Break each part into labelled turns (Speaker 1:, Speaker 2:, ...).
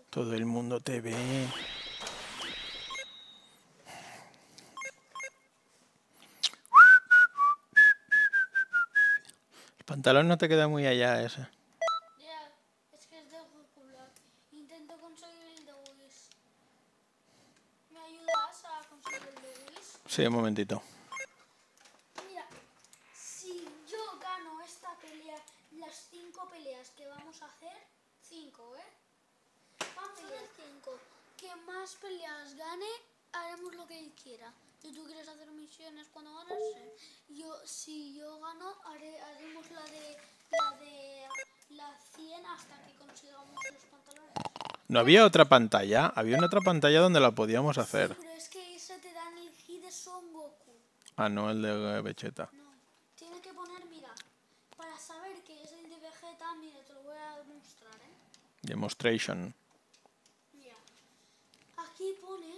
Speaker 1: Todo el mundo te ve. El pantalón no te queda muy allá ese.
Speaker 2: Ya, es que es de circular. Intento conseguir el de Wish. ¿Me ayudas a conseguir el de Wish?
Speaker 1: Sí, un momentito.
Speaker 2: Mira, si yo gano esta pelea, las 5 peleas que vamos a hacer, 5, ¿eh? Vamos a hacer 5. Que más peleas gane, haremos lo que él quiera. Si tú quieres hacer misiones cuando ganes, si yo gano, haremos la de la 100 hasta que consigamos los pantalones.
Speaker 1: ¿No había otra pantalla? Había una otra pantalla donde la podíamos
Speaker 2: Sí,
Speaker 1: hacer.
Speaker 2: pero es que ese te dan el hit de Son Goku.
Speaker 1: Ah, no, el de Vegeta.
Speaker 2: No, tienes que poner, mira, para saber que es el de Vegeta, mira, te lo voy a demostrar, ¿eh?
Speaker 1: Demonstration.
Speaker 2: Mira, aquí pone,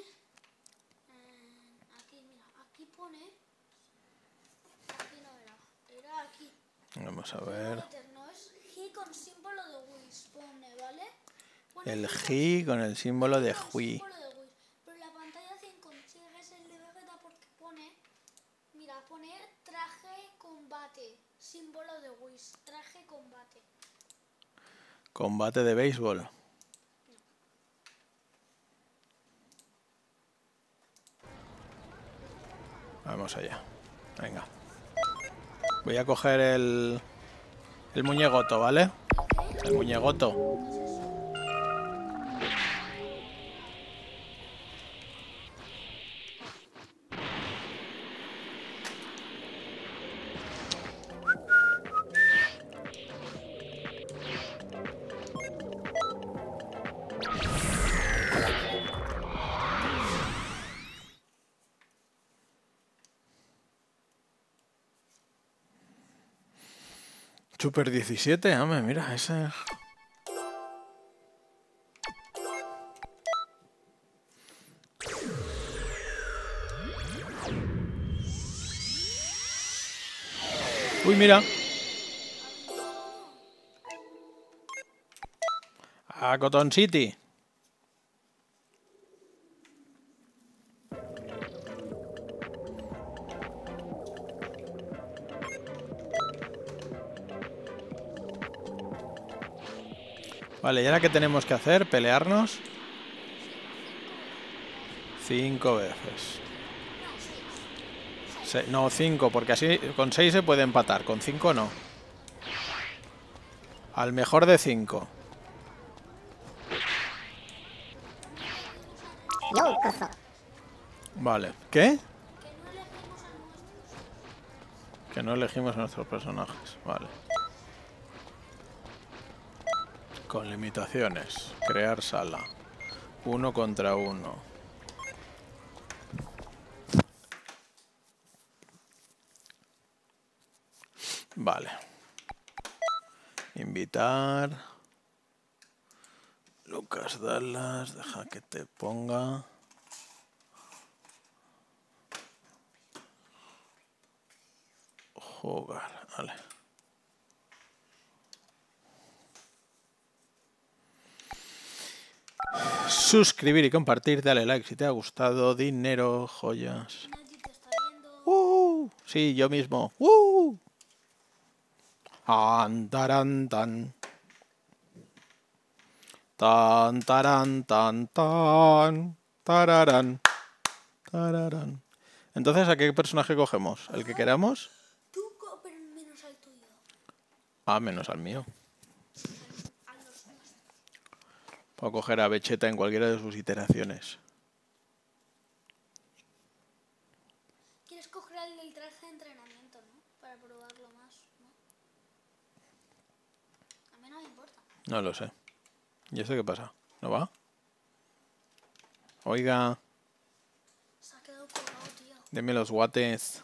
Speaker 2: aquí pone, aquí no era aquí.
Speaker 1: Vamos a
Speaker 2: Lo voy
Speaker 1: ver.
Speaker 2: meter, no es G con símbolo de Wish, pone, ¿vale? Pone
Speaker 1: El
Speaker 2: G
Speaker 1: G con el símbolo de
Speaker 2: con
Speaker 1: Hui.
Speaker 2: símbolo de Wish. Pero la pantalla 100 consigues el de Vegeta porque pone, mira, pone traje combate, símbolo de Wish, traje combate.
Speaker 1: Combate de béisbol. Vamos allá. Venga. Voy a coger el muñegoto, ¿vale? El muñegoto.
Speaker 2: ¿Qué es eso?
Speaker 1: Super 17, hombre, mira, ese... Uy, mira. A Cotton City. Vale, ¿y ahora qué tenemos que hacer? ¿Pelearnos?
Speaker 2: Sí,
Speaker 1: 5
Speaker 2: 5 veces.
Speaker 1: veces.
Speaker 2: No, 6.
Speaker 1: No, 5, porque así con 6 se puede empatar, con 5 no. Al mejor de 5.
Speaker 2: No elegimos a nuestros personajes.
Speaker 1: Vale. ¿Qué?
Speaker 2: Que no elegimos a nuestros.
Speaker 1: Que no elegimos a nuestros personajes. Vale. Con limitaciones. Crear sala. 1 contra 1. Vale. Invitar. Lucas Dallas. Deja que te ponga. Jugar. Vale. Suscribir y compartir. Dale like si te ha gustado. Dinero, joyas.
Speaker 2: Nadie te está viendo.
Speaker 1: Sí, yo mismo. Tan, tan. Tan, taran, tan, tan. Tararán. Tararán. Entonces, ¿a qué personaje cogemos? ¿El que queramos?
Speaker 2: Tú, pero menos al tuyo.
Speaker 1: Ah, menos al mío.
Speaker 2: A los nuestros.
Speaker 1: Puedo coger a Vegeta en cualquiera de sus iteraciones.
Speaker 2: ¿Quieres coger el del traje de entrenamiento, no? Para probarlo más, ¿no? A mí no me importa.
Speaker 1: No lo sé. ¿Y esto qué pasa? ¿No va? Oiga,
Speaker 2: Se ha quedado colgado, tío.
Speaker 1: deme los guates.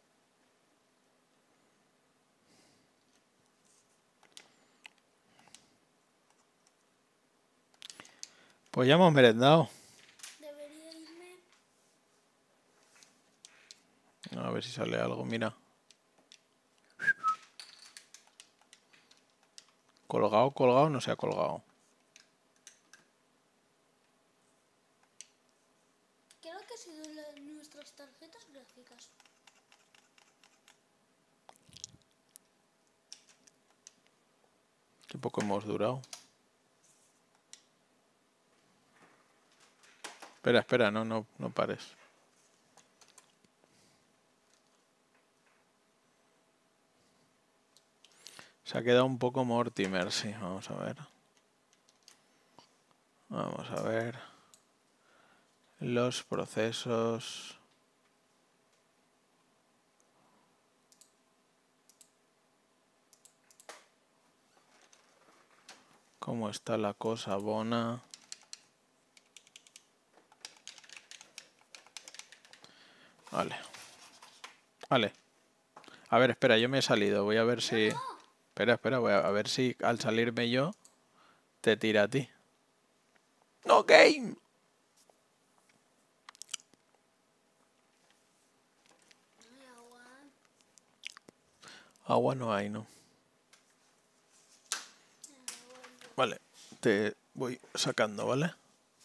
Speaker 1: Pues ya hemos merendado.
Speaker 2: Debería irme.
Speaker 1: A ver si sale algo, mira. Colgado, colgado, no se ha colgado.
Speaker 2: tarjetas gráficas.
Speaker 1: Qué poco hemos durado. Espera, espera, no pares. Se ha quedado un poco Mortimer, sí. Vamos a ver. Vamos a ver. Los procesos. ¿Cómo está la cosa, Bona? Vale. Vale. A ver, espera, yo me he salido. Voy a ver si... Espera, espera, voy a ver si al salirme yo te tira a ti. ¡No game! Agua no hay, ¿no? Vale, te voy sacando, ¿vale?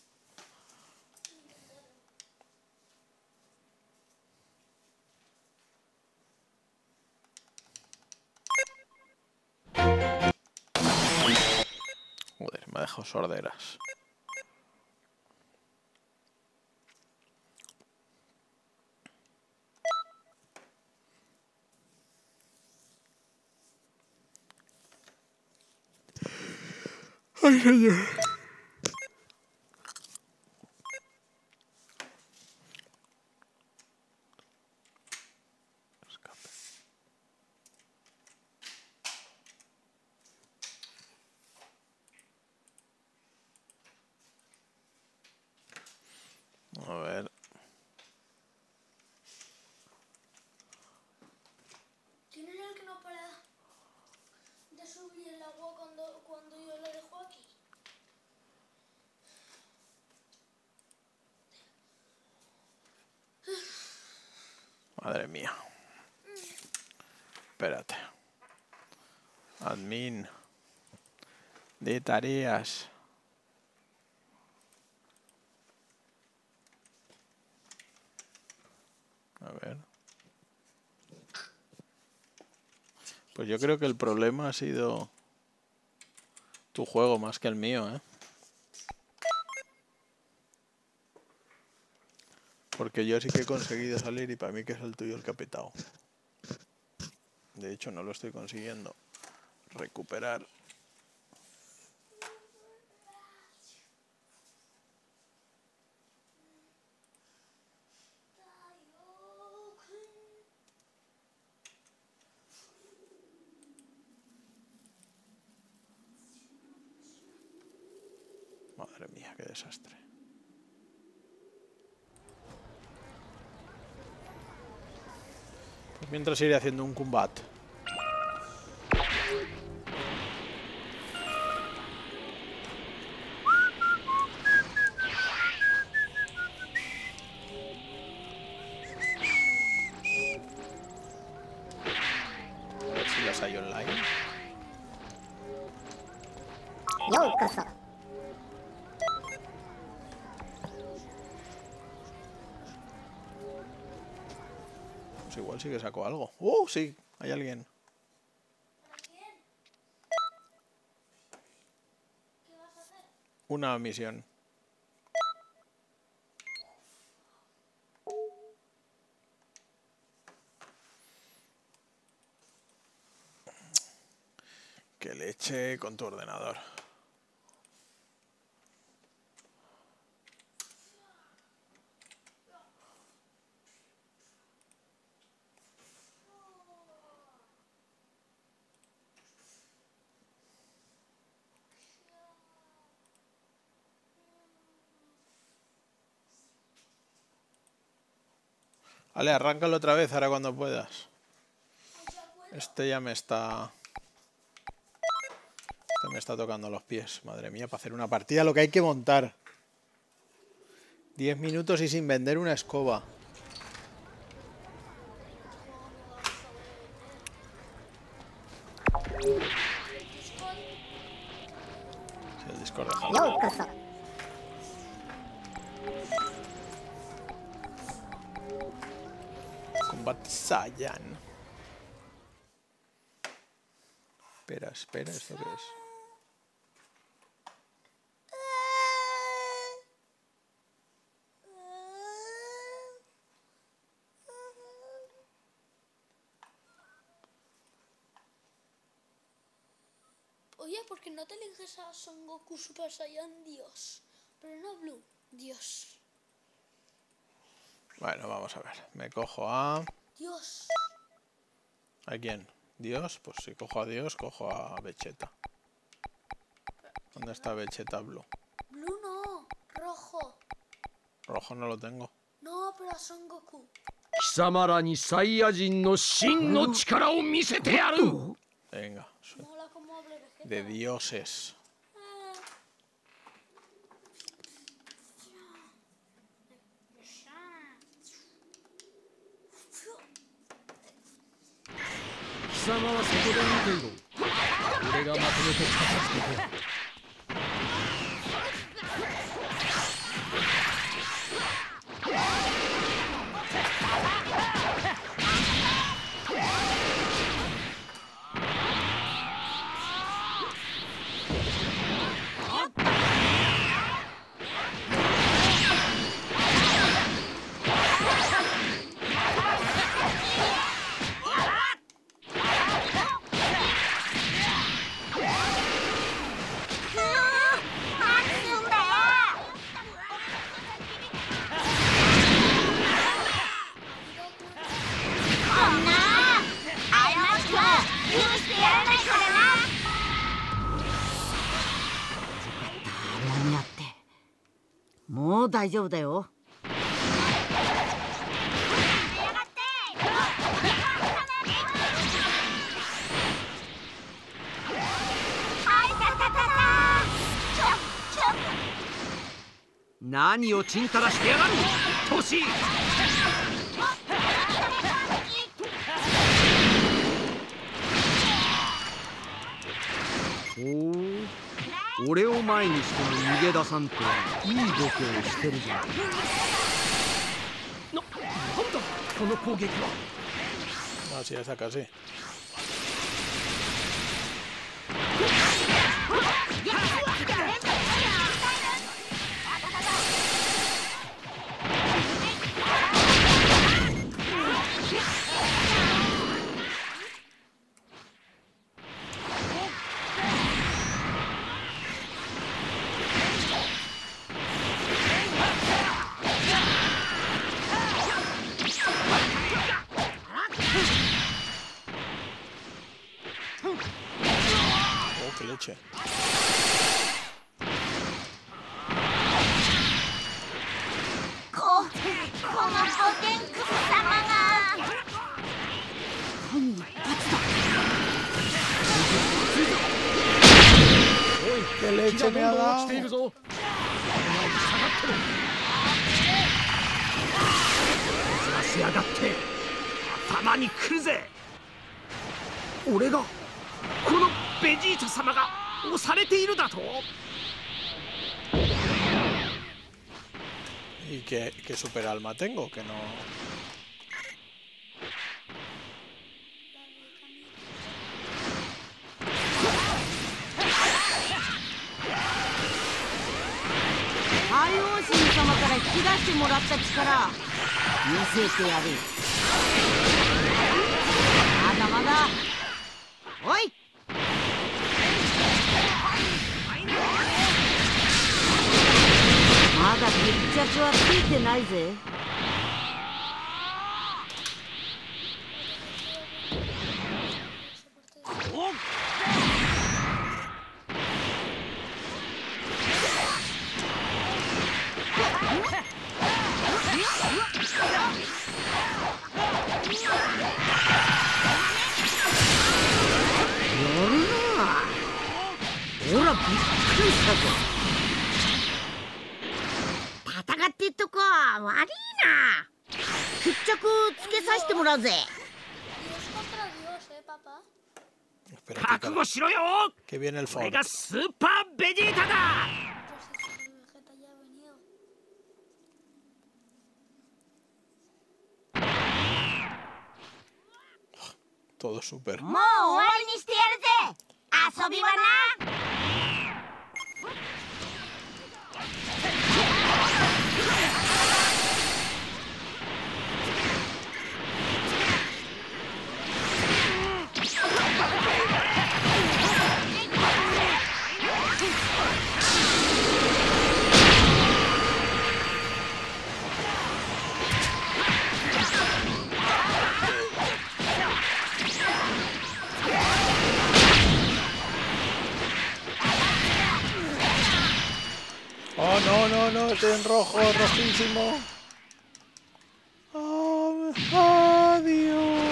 Speaker 1: Joder, me ha dejado sorderas. ¡Ay, señor! A ver.
Speaker 2: ¿Quién es el que no para de subir el agua cuando yo lo dejo aquí?
Speaker 1: Madre mía. Espérate. Admin. De tareas. A ver. Pues yo creo que el problema ha sido tu juego más que el mío, ¿eh? Porque yo sí que he conseguido salir y para mí que es el tuyo el que ha petado. De hecho, no lo estoy consiguiendo recuperar. Madre mía, qué desastre. Pues mientras iré haciendo un combate. A ver si las hay online. Pues igual sí que saco algo. Sí, hay alguien.
Speaker 2: ¿Qué vas a hacer?
Speaker 1: Una misión. Que leche con tu ordenador. Vale, arráncalo otra vez ahora cuando puedas. Este ya me está... Este me está tocando los pies. Madre mía, para hacer una partida lo que hay que montar. 10 minutos y sin vender una escoba. Sí, el Discord deja. Combat Saiyan. Espera, espera, ¿esto qué es?
Speaker 2: Oye, ¿por qué no te eliges a Son Goku Super Saiyan Dios? Pero no Blue, Dios.
Speaker 1: Bueno, vamos a ver. Me cojo a...
Speaker 2: Dios.
Speaker 1: ¿A quién? ¿Dios? Pues si cojo a Dios, cojo a Vegeta. ¿Dónde está Vegeta Blue?
Speaker 2: Blue no, rojo.
Speaker 1: Rojo no lo tengo.
Speaker 2: No, pero a Son Goku.
Speaker 3: 貴様らにサイヤ人の真の力を見せてやる。
Speaker 1: Venga,
Speaker 2: Mola como habla Vegeta.
Speaker 1: de dioses.
Speaker 2: Ah.
Speaker 3: 貴様はそこで見ていろ。俺がまとめて片付けてやる。
Speaker 4: もう大丈夫だよ。
Speaker 3: 何をちんたらしてやがるトシ。おお、俺を前にしても逃げ出さんといい度胸をしてるじゃん。なんだこの攻撃は。
Speaker 1: No, si ya está casi. Oh, qué leche.
Speaker 4: このポテンクス様が間一髪だ。
Speaker 1: ¡Qué leche me ha
Speaker 3: 落
Speaker 1: dado!
Speaker 3: ちているぞ。下がってろ。ずらしやがって頭に来るぜ。俺がこのベジータ様が押されているだと。
Speaker 1: ¿Y qué super alma tengo? Que no...
Speaker 4: 海王神様から引き出してもらった力見せてやる。まだまだ。おい。まだ決着はついてないぜ。やるな。ほらびっくりしたぞ。 戦ってっとこ悪いな。決着つけさせてもらうぜ。
Speaker 2: Dios contra Dios, papá.
Speaker 1: Espera,
Speaker 3: 覚悟しろよ。
Speaker 1: que viene el
Speaker 3: これ
Speaker 1: fondo.
Speaker 3: がスーパーベジータだ。
Speaker 2: Pues si Vegeta ya ha venido.
Speaker 1: Todo súper.
Speaker 4: もう終わりにしてやるぜ。遊びはな。
Speaker 1: Oh, no, no, no, estoy en rojo, rojísimo. Oh, adiós.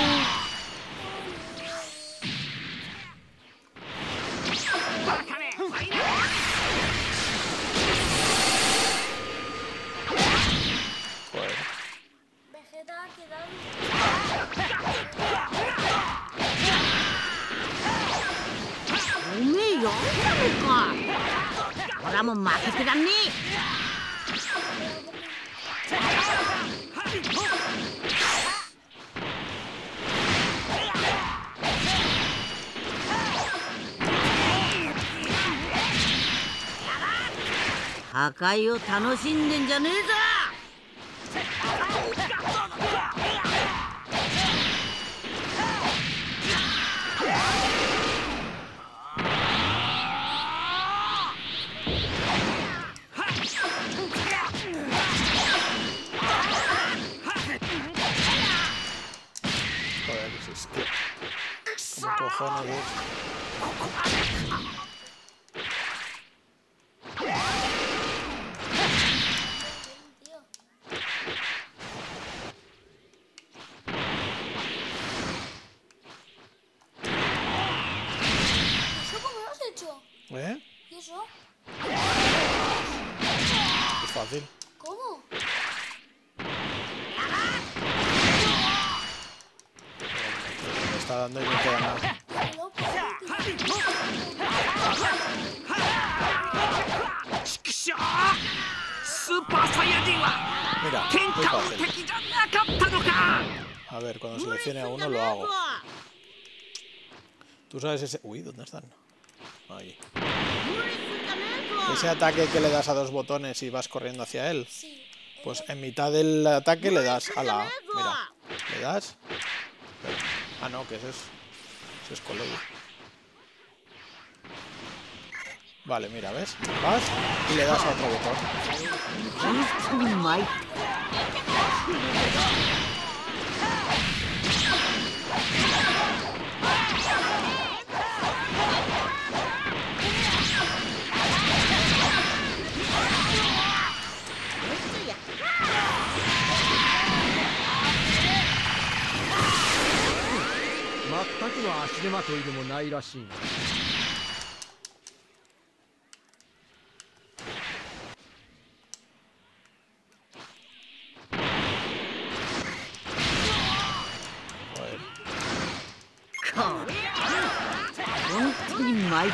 Speaker 1: Joder.
Speaker 2: Vegeta ha quedado.
Speaker 4: おめえやんだのか。俺はもう負けてらんねえ。破壊を楽しんでんじゃねえぞ。
Speaker 1: Joder, es que... ¿Cómo cojones es?
Speaker 2: Tío. ¿Eso cómo lo has hecho?
Speaker 1: ¿Eh?
Speaker 2: ¿Y eso?
Speaker 1: Es fácil.
Speaker 2: ¿Cómo?
Speaker 1: Me está dando y no queda nada.
Speaker 2: Tío, loco.
Speaker 3: ちくしょう。スーパーサイヤ人は
Speaker 1: Mira,
Speaker 3: 天
Speaker 1: muy
Speaker 3: 下無
Speaker 1: fácil.
Speaker 3: 敵じゃなかったのか。
Speaker 1: A ver, cuando seleccione a uno lo hago. ¿Tú sabes ese...? Uy, ¿dónde están? Ahí. Ese ataque que le das a dos botones y vas corriendo hacia él.
Speaker 2: Sí.
Speaker 1: Pues en mitad del ataque le das a la A. Mira, le das... Ah, no, que ese es Coloyo. Vale, mira, ¿ves? Vas y le das a otro botón.
Speaker 4: 本当に参った
Speaker 5: 全くの足手まといでもないらしいな。
Speaker 4: 本当に参った。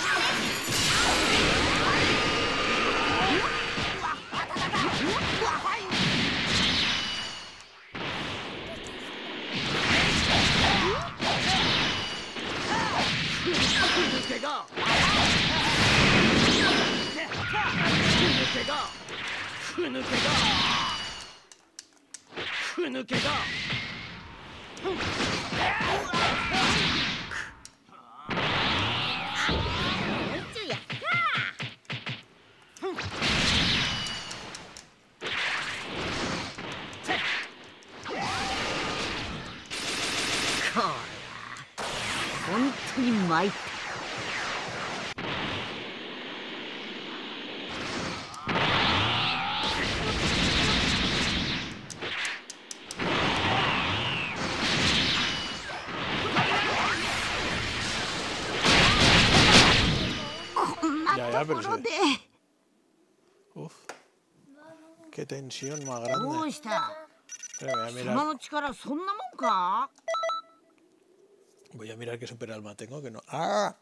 Speaker 3: 抜けがふぬけがふぬけが
Speaker 4: 本当に参った。こんなところで。
Speaker 1: Uf, qué tensión más
Speaker 4: ど
Speaker 1: grande.
Speaker 4: うした？
Speaker 1: Pero voy a
Speaker 4: 様
Speaker 1: mirar,
Speaker 4: の力そんなもんか？
Speaker 1: voy a mirar qué super alma tengo, que no. ¡Ah!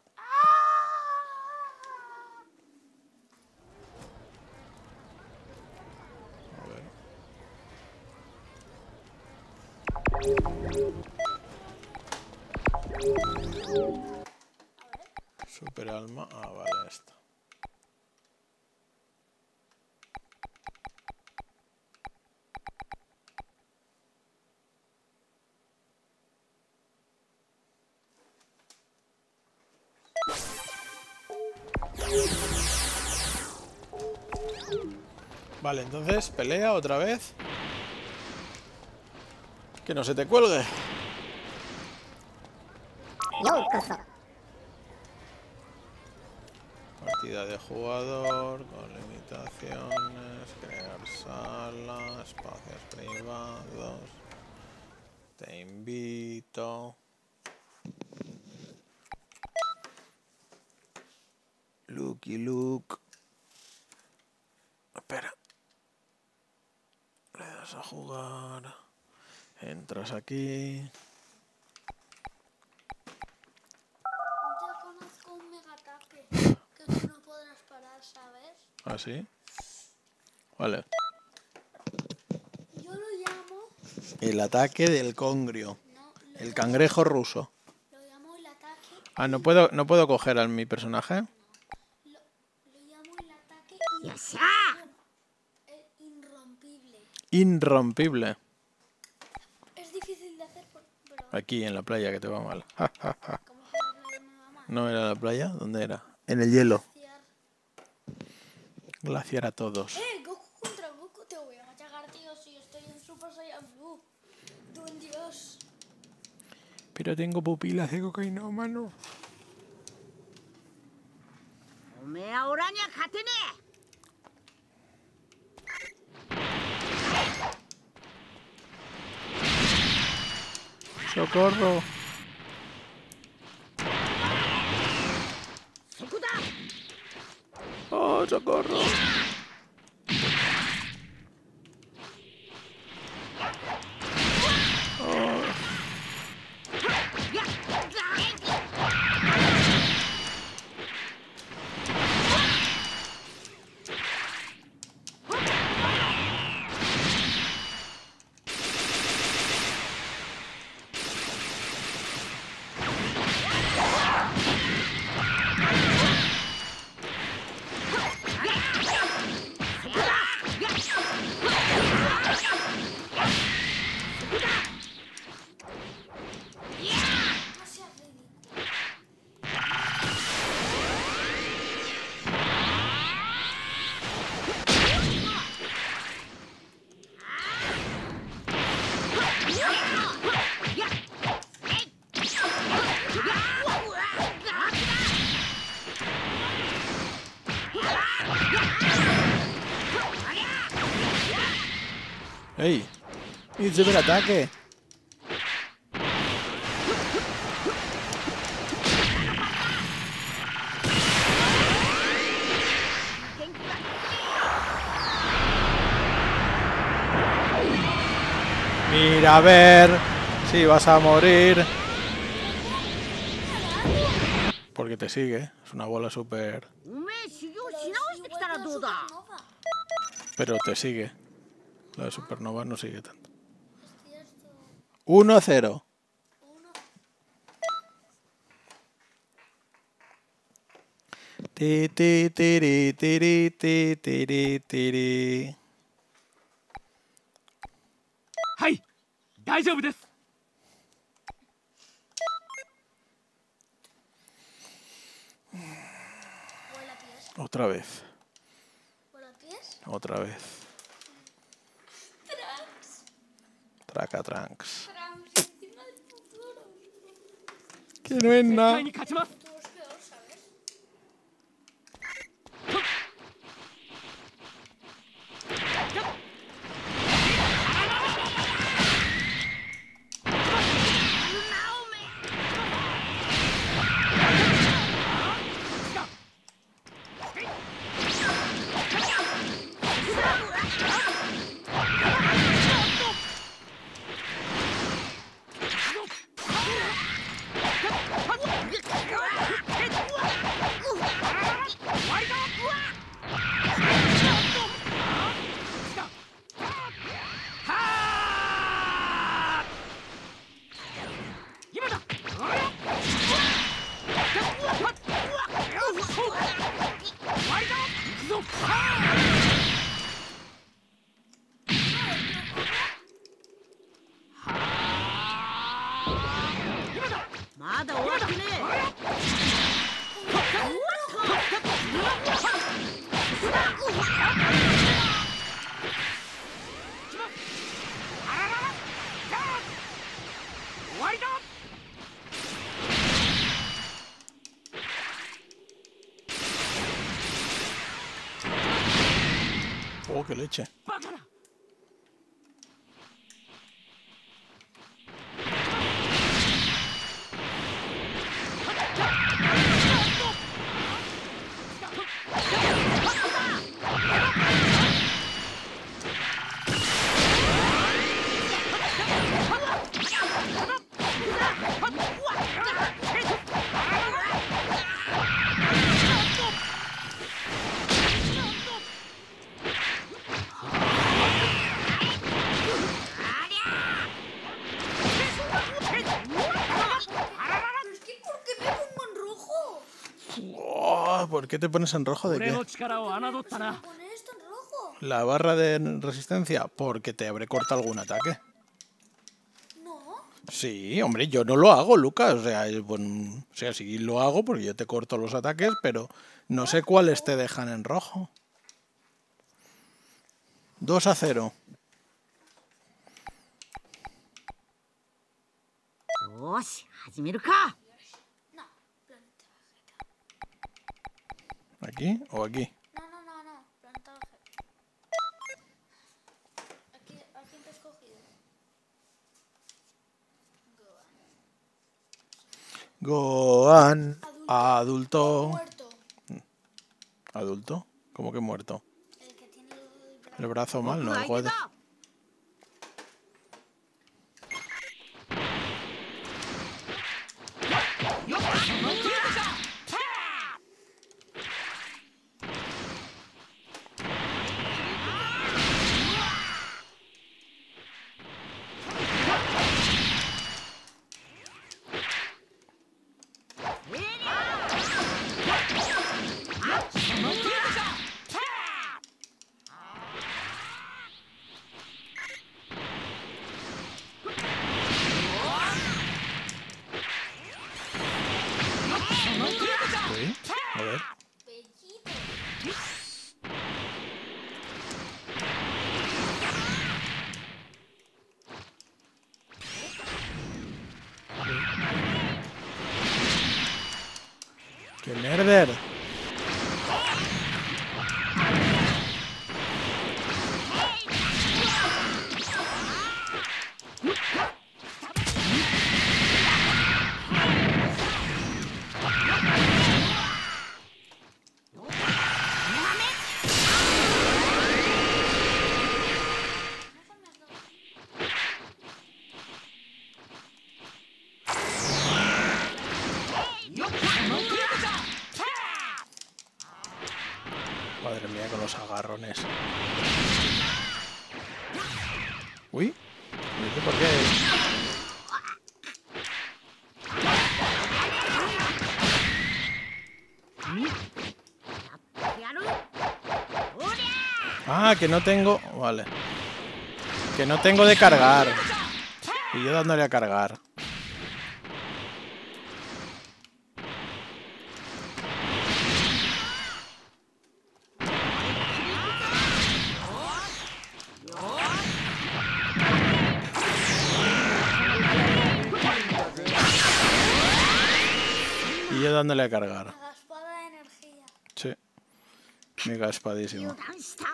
Speaker 1: A ver. Super alma. Ah, vale, esto. Vale, entonces, pelea otra vez. Que no se te cuelgue. Partida de jugador, con limitaciones, crear sala, espacios privados. Te invito. Lucky Luke. Espera. Le das a jugar. Entras aquí.
Speaker 2: Yo conozco un mega ataque que tú no podrás parar, ¿sabes?
Speaker 1: ¿Ah, sí? Vale.
Speaker 2: Yo lo llamo...
Speaker 1: El ataque del congrio.
Speaker 2: No,
Speaker 1: El cangrejo ruso.
Speaker 2: lo llamo el ataque...
Speaker 1: Ah, no puedo coger a mi personaje.
Speaker 2: Lo llamo el ataque irrompible.
Speaker 1: Irrompible.
Speaker 2: Es difícil de hacer, pero...
Speaker 1: Aquí en la playa que te va mal.
Speaker 2: ¿Cómo que no me va mal?
Speaker 1: ¿No era la playa? ¿Dónde era? En el hielo.
Speaker 2: Glaciar.
Speaker 1: Glaciar a todos.
Speaker 2: Goku contra Goku, te voy a machacar, tío, si estoy en Super Saiyan Blue. Tú en Dios.
Speaker 1: Pero tengo pupilas de cocainómano.
Speaker 4: おめえはオラには勝てねえ。
Speaker 1: ¡Socorro!
Speaker 4: そこだ。
Speaker 1: ¡Oh, socorro!
Speaker 2: No seas ridículo.
Speaker 1: ¡Ey! ¡Y super ataque! Mira a ver si vas a morir. Porque te sigue. Es una bola super...
Speaker 4: おめえ修行し直してきたらどうだ。
Speaker 1: Pero te sigue. La de Supernova no sigue tanto.
Speaker 2: Es cierto.
Speaker 1: 1-0. Ti, ti, tiri, tiri, ti, tiri, tiri.
Speaker 3: はい、大丈夫です。
Speaker 2: Vuela pies.
Speaker 1: Otra vez.
Speaker 2: Vuela pies.
Speaker 1: Otra vez.
Speaker 2: Trunks.
Speaker 1: Traca-tranks.
Speaker 2: Trunks encima del futuro.
Speaker 1: Que no es
Speaker 3: 絶
Speaker 1: nada.
Speaker 3: 対に勝ちます。
Speaker 2: Tú es peor, ¿sabes?
Speaker 4: まだ終わってね
Speaker 3: 終わりだ。
Speaker 1: Oh, qué leche.
Speaker 3: バカな。
Speaker 2: Pero es que ¿por qué me pongo en rojo?
Speaker 1: Oh, ¿por qué te pones en rojo de
Speaker 3: 俺
Speaker 1: qué?
Speaker 3: の力を侮ったな。
Speaker 2: Pone esto en rojo.
Speaker 1: La barra de resistencia, porque te habré cortado algún ataque.
Speaker 2: No.
Speaker 1: Sí, hombre, yo no lo hago, Lucas. O sea, bueno, o sea, sí lo hago porque yo te corto los ataques, pero no sé cuáles te dejan en rojo. 2-0.
Speaker 4: よし始めるか
Speaker 2: No. Planeta Vegeta.
Speaker 1: ¿Aquí o aquí?
Speaker 2: No. Planeta Vegeta. ¿A quién te has escogido? Gohan.
Speaker 1: Gohan, adulto.
Speaker 2: Muerto.
Speaker 1: ¿Adulto? ¿Cómo que muerto?
Speaker 2: El que tiene
Speaker 1: El brazo mal, no, el
Speaker 4: 相手
Speaker 1: juez.
Speaker 4: だ
Speaker 1: Sí, a ver.
Speaker 2: Bellito.
Speaker 1: ¡Qué nerder! Madre mía, con los agarrones. Uy, ¿y por qué? Ah, que no tengo... Vale. Que no tengo de cargar. Y yo dándole a cargar. Y yo dándole a cargar.
Speaker 2: La espada de energía.
Speaker 1: Sí. Mega espadísimo.
Speaker 4: 油断した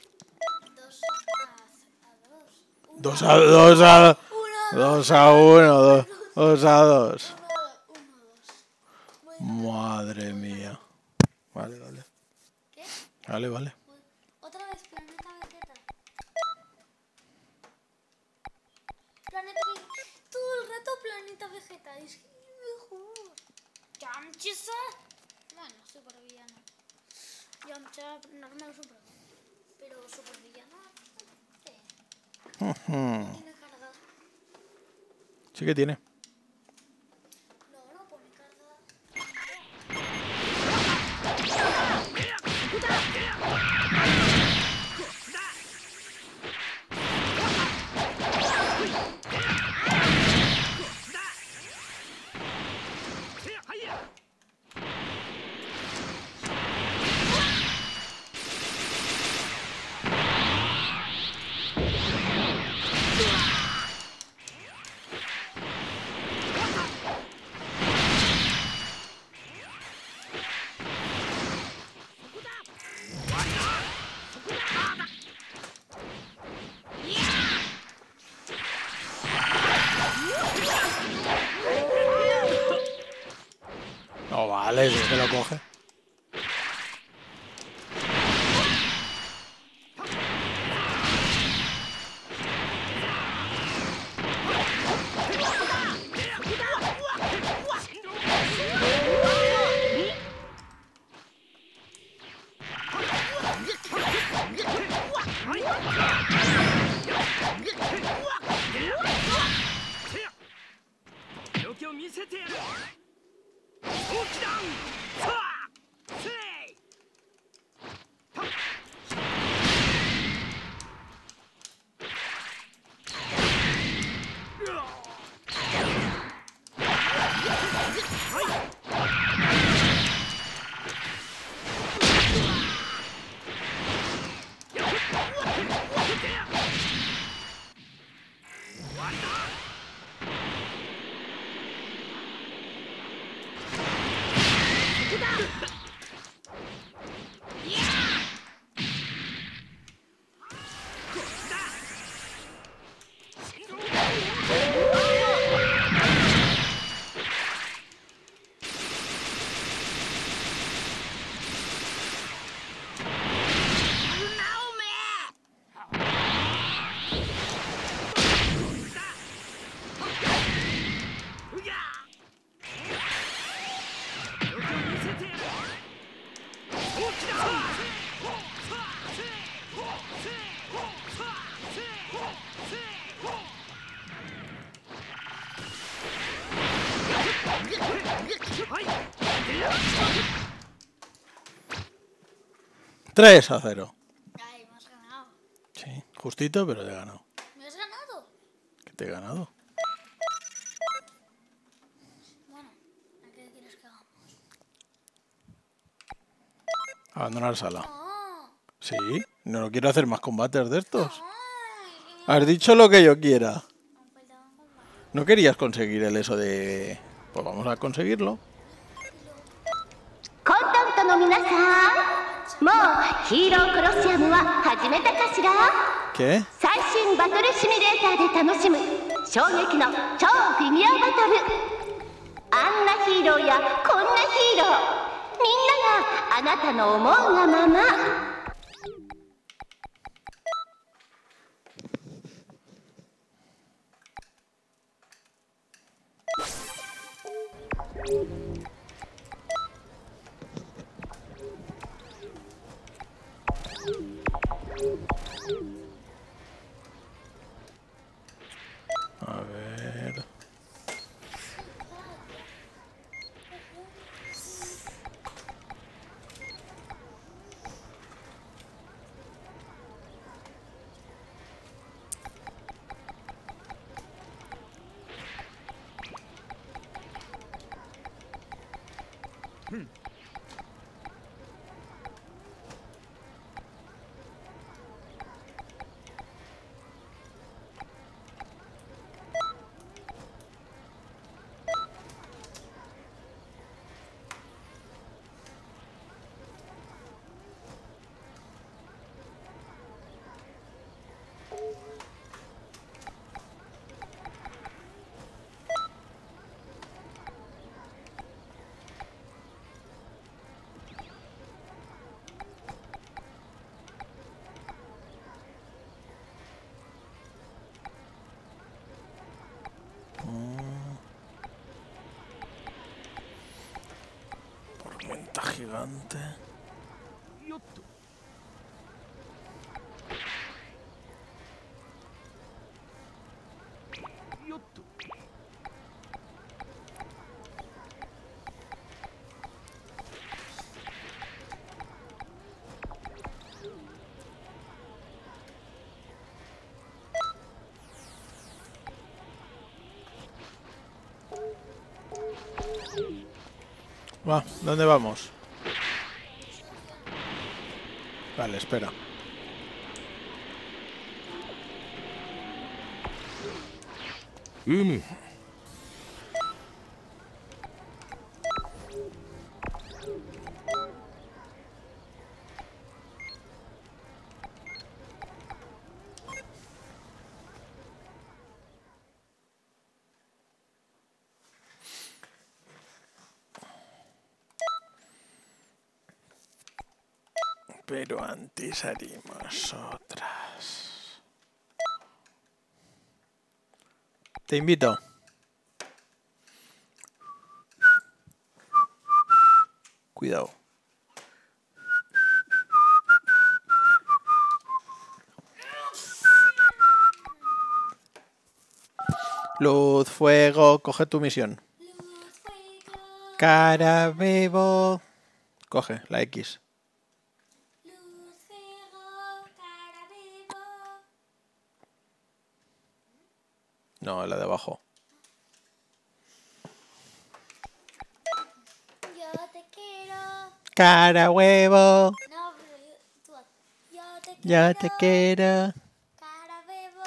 Speaker 2: 2 a 2.
Speaker 1: 2 a 1. 2 a 2.
Speaker 2: 1 2.
Speaker 1: Madre mía. Vale, vale.
Speaker 2: ¿Qué?
Speaker 1: Vale, vale.
Speaker 2: Otra vez, Planeta Vegeta. Planeta Vegeta. Todo el rato Planeta Vegeta. Es que mejor. Yamcha. Bueno, supervillano. Yamcha normal super. Pero supervillano. Tiene carga.
Speaker 1: Sí que tiene.
Speaker 2: No pone carga.
Speaker 1: Vale, si se lo coge. ...3-0.
Speaker 2: Ay, me has ganado.
Speaker 1: Sí, justito, pero te he ganado.
Speaker 2: ¿Me has ganado?
Speaker 1: ¿Qué te he ganado?
Speaker 2: Bueno, ¿a qué quieres que hagamos?
Speaker 1: Abandonar sala.
Speaker 2: No.
Speaker 1: Sí, no quiero hacer más combates de estos.
Speaker 2: Ay,
Speaker 1: Has dicho lo que yo quiera.
Speaker 2: me faltaba un combate.
Speaker 1: ¿No querías conseguir el eso de...? Pues vamos a conseguirlo.
Speaker 4: コンタントの皆さん、もうヒーロークロシアムは始めたかしら？
Speaker 1: ¿Qué?
Speaker 4: 最新バトルシミュレーターで楽しむ衝撃の超フィギュアバトル。あんなヒーローやこんなヒーロー、みんながあなたの思うがまま。
Speaker 1: A ver... Tormenta gigante.
Speaker 3: よっとよっと
Speaker 1: Va, ¿dónde vamos? Vale, espera. Pero antes haremos otras. Te invito. Cuidado. Luz, fuego, coge tu misión.
Speaker 2: Luz, fuego.
Speaker 1: Carabebo. Coge la X.
Speaker 2: Luz, fuego, cara vivo.
Speaker 1: No, la de abajo.
Speaker 2: Yo te quiero.
Speaker 1: Cara huevo.
Speaker 2: No, pero tú haz. Yo te quiero.
Speaker 1: Ya te quiero.
Speaker 2: Cara bebo.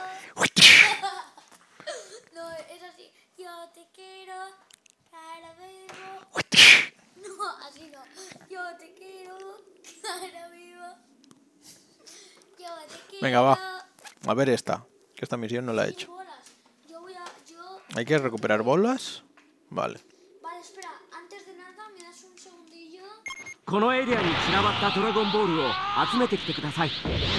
Speaker 2: No, es así. Yo te quiero. Cara bebo. No, así no. Yo te quiero. Cara bebo. Yo te quiero.
Speaker 1: Venga, va. A ver esta. Que esta misión no la he
Speaker 2: Sin
Speaker 1: hecho.
Speaker 2: bolas. Yo.
Speaker 1: ¿Hay que recuperar bolas? Vale.
Speaker 2: Vale, espera. Antes de nada, me das un segundillo.
Speaker 3: このエリアに散らばったドラゴンボールを集めてきてください。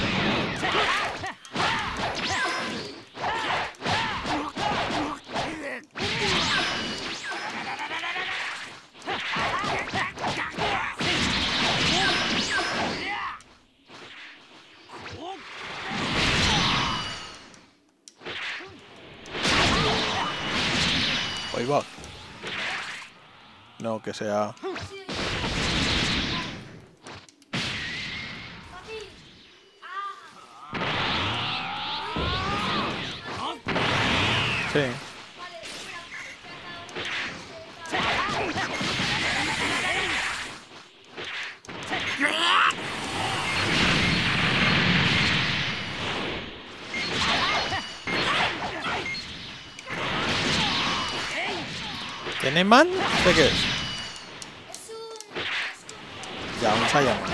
Speaker 1: Ahí va. No, que sea...
Speaker 2: Sí. Papi.
Speaker 1: Sí.
Speaker 2: Vale, espera.
Speaker 1: ¿Tiene man? ¿De qué es?
Speaker 2: Es un...
Speaker 1: Ya, un Saiyaman.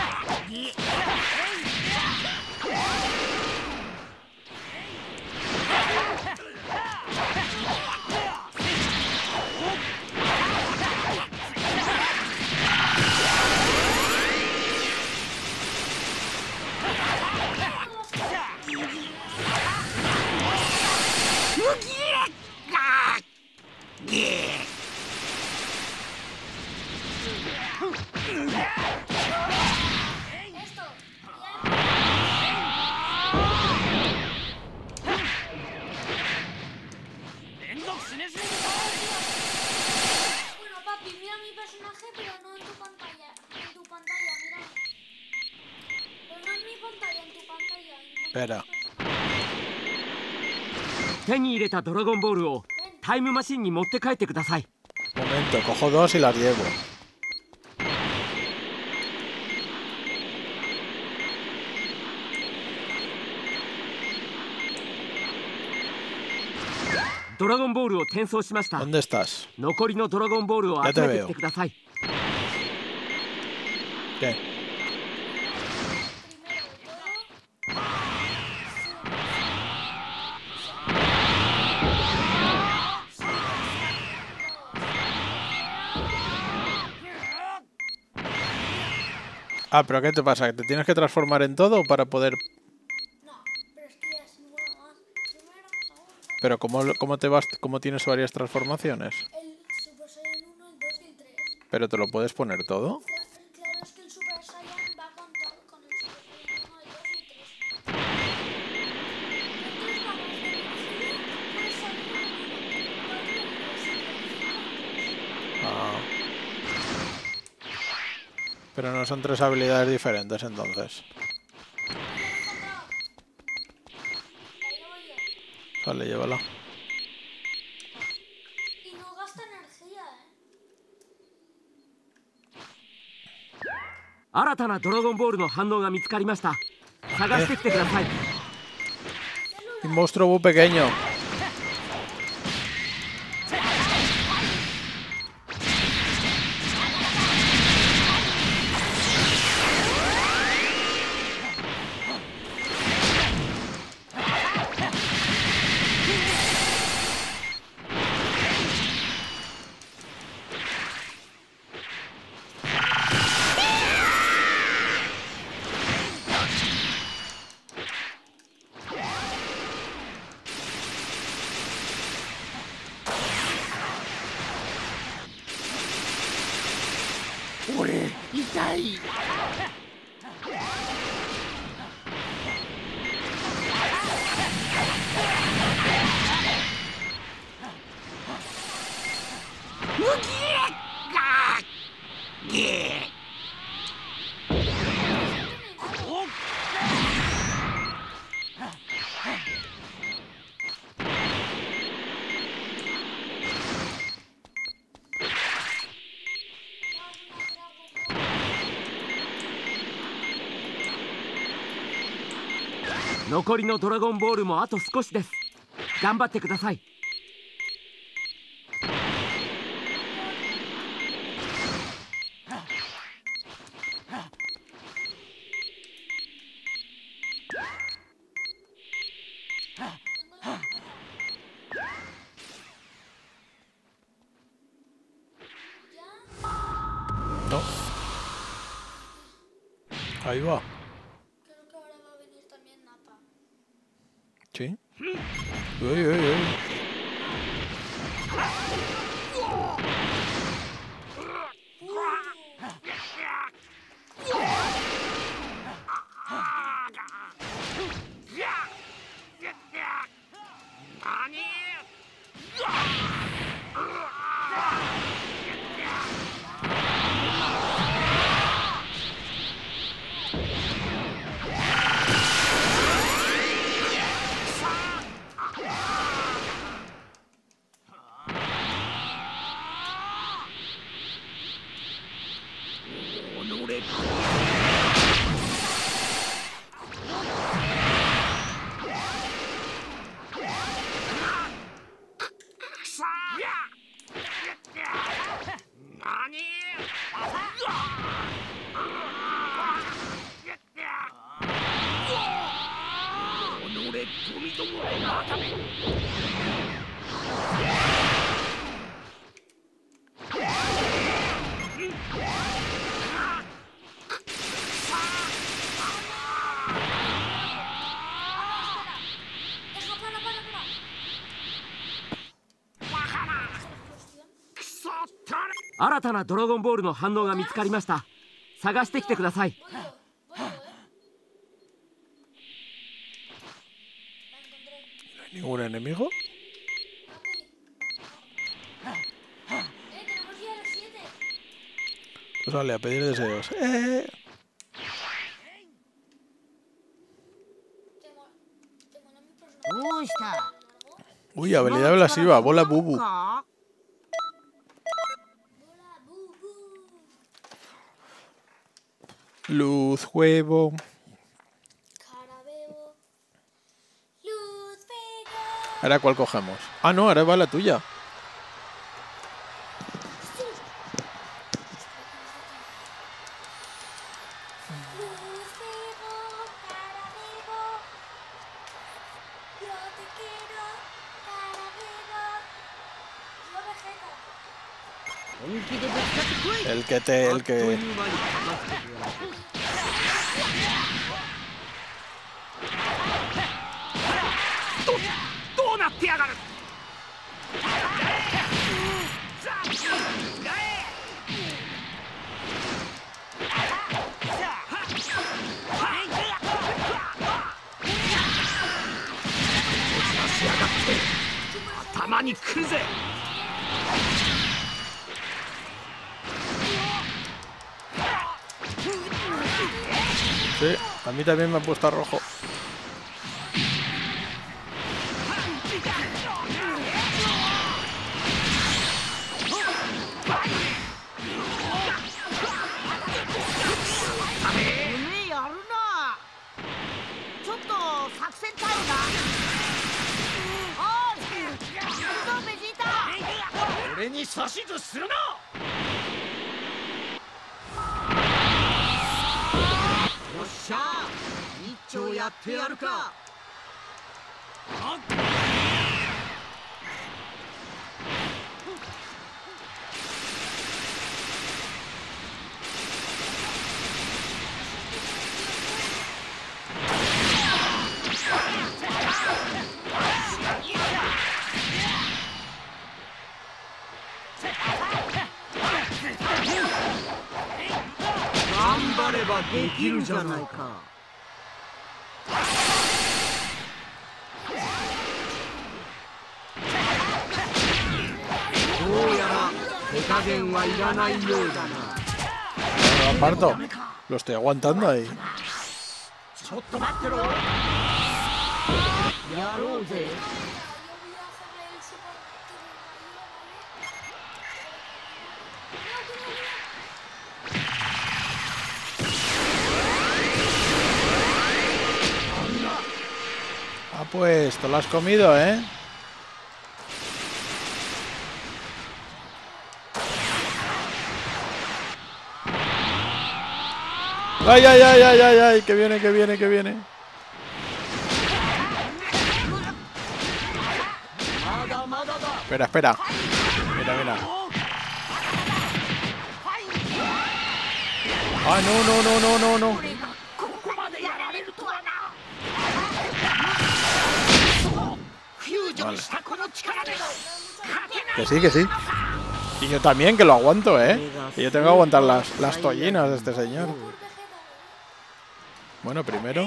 Speaker 2: Esto. Bueno, papi, mira mi personaje, pero no en tu pantalla. En tu pantalla, mira. Pero no en mi pantalla, en tu pantalla.
Speaker 1: Espera.
Speaker 3: 手に入れたドラゴンボールをタイムマシンに持って帰ってください。
Speaker 1: Momento, cojo dos y las llevo.
Speaker 3: Dragon Ball を転送しました。
Speaker 1: ¿Dónde estás?
Speaker 3: 残りのドラゴンボールを集めてきてください。
Speaker 1: ¿Qué? Ah, pero ¿qué te pasa? ¿Te tienes que transformar en todo para poder...?
Speaker 2: No, pero es que ya es ninguna más. Primero, ahora.
Speaker 1: Pero ¿cómo tienes varias transformaciones?
Speaker 2: El Super Saiyan 1, el 2 y el 3.
Speaker 1: ¿Pero te lo puedes poner todo?
Speaker 2: Claro, es que el Super Saiyan va con todo, con el Super Saiyan 1, el 2 y el 3. Entonces vamos de energía, puedes salir en el 1, 4 y el 2, 5,
Speaker 1: Ah. Pero no son tres habilidades diferentes entonces.
Speaker 2: La llevo yo.
Speaker 1: Vale, llévala.
Speaker 2: Y no gasta energía,
Speaker 3: 新たなドラゴンボールの反応が見つかりました。探してきてください。
Speaker 1: Un monstruo muy pequeño.
Speaker 3: 俺痛い。むぎえ残りのドラゴンボールもあと少しです。頑張ってください。
Speaker 1: No. Ahí va.
Speaker 2: Creo que ahora va a venir también Napa.
Speaker 1: Sí. Uy, uy, uy.
Speaker 2: Para.
Speaker 3: 新たなドラゴンボールの反応が見つかりました。探してきてください。
Speaker 2: Voy yo, La encontré.
Speaker 1: ¿Ningún enemigo?
Speaker 2: Papi. Tenemos ya los 7.
Speaker 1: Pues vale, a pedir deseos.
Speaker 2: Tengo mi personaje.
Speaker 5: どうした
Speaker 1: Uy, habilidad evasiva, bola bubu.
Speaker 2: Bola, bu, bu.
Speaker 1: Luz, huevo.
Speaker 2: Carabeo. Luz, fuego.
Speaker 1: ¿Ahora cuál cogemos? Ah, no, ahora va la tuya.
Speaker 2: Luz, fuego, carabeo. Yo te quiero, carabeo. Yo Vegeta.
Speaker 5: 本気でぶつかってこい。
Speaker 1: El que
Speaker 3: あっという間に騙してくれる。どうなってやがる。頭にくるぜ。
Speaker 1: Sí, a mí también me ha puesto a rojo.
Speaker 3: 俺に指図するな。よっしゃ、一丁やってやるか。 あればできるじゃないか。どうやら手加減はいらないようだな。
Speaker 1: Aparto. Lo estoy aguantando ahí.
Speaker 3: ちょっと待ってろ。やろうぜ。
Speaker 2: Yo voy a hacerle el super
Speaker 1: Ah, pues, te lo has comido, ¿eh? ¡Ay, ay, ay, ay, ay, ay! ¡Que viene, que viene, que viene! Espera, espera. Mira, mira. ¡Ah, no, no, no, no, no, no! Vale. Que sí, que sí. Y yo también, que lo aguanto, ¿eh? Que yo tengo que aguantar las tollinas de este señor. Bueno, primero.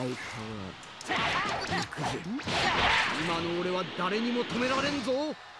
Speaker 3: 今の俺は誰にも止められんぞ。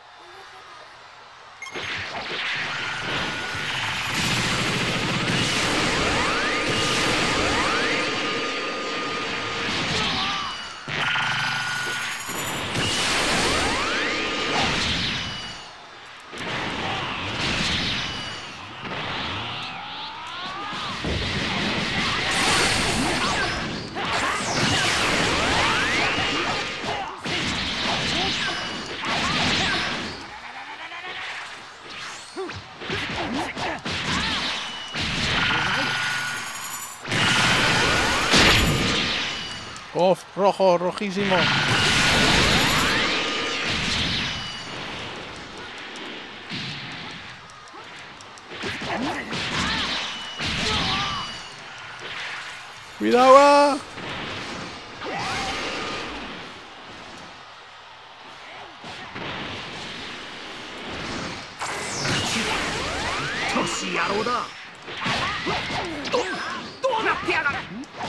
Speaker 1: ¡Oh, rojo, rojísimo! ¡Cuidado!
Speaker 3: 年野郎だ。どうなってやがる。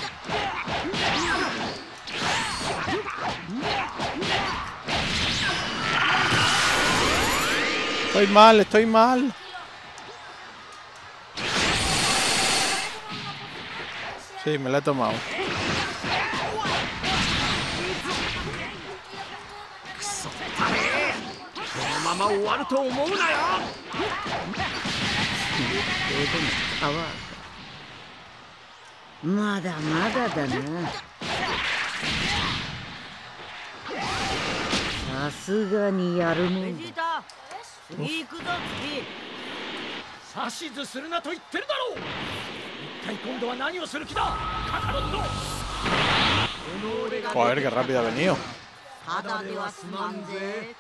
Speaker 1: Estoy mal, estoy mal. Sí, me la he tomado.
Speaker 3: くそったれ。このまま終わると思うなよ。
Speaker 5: まだまだだな。さすがにやるもんだ。次行くぞ次。
Speaker 3: 指図するなと言ってるだろう。一体今度は何をする気だ、カカロット。
Speaker 1: Joder, qué rápido ha venido.
Speaker 5: ただでは済まんぜ。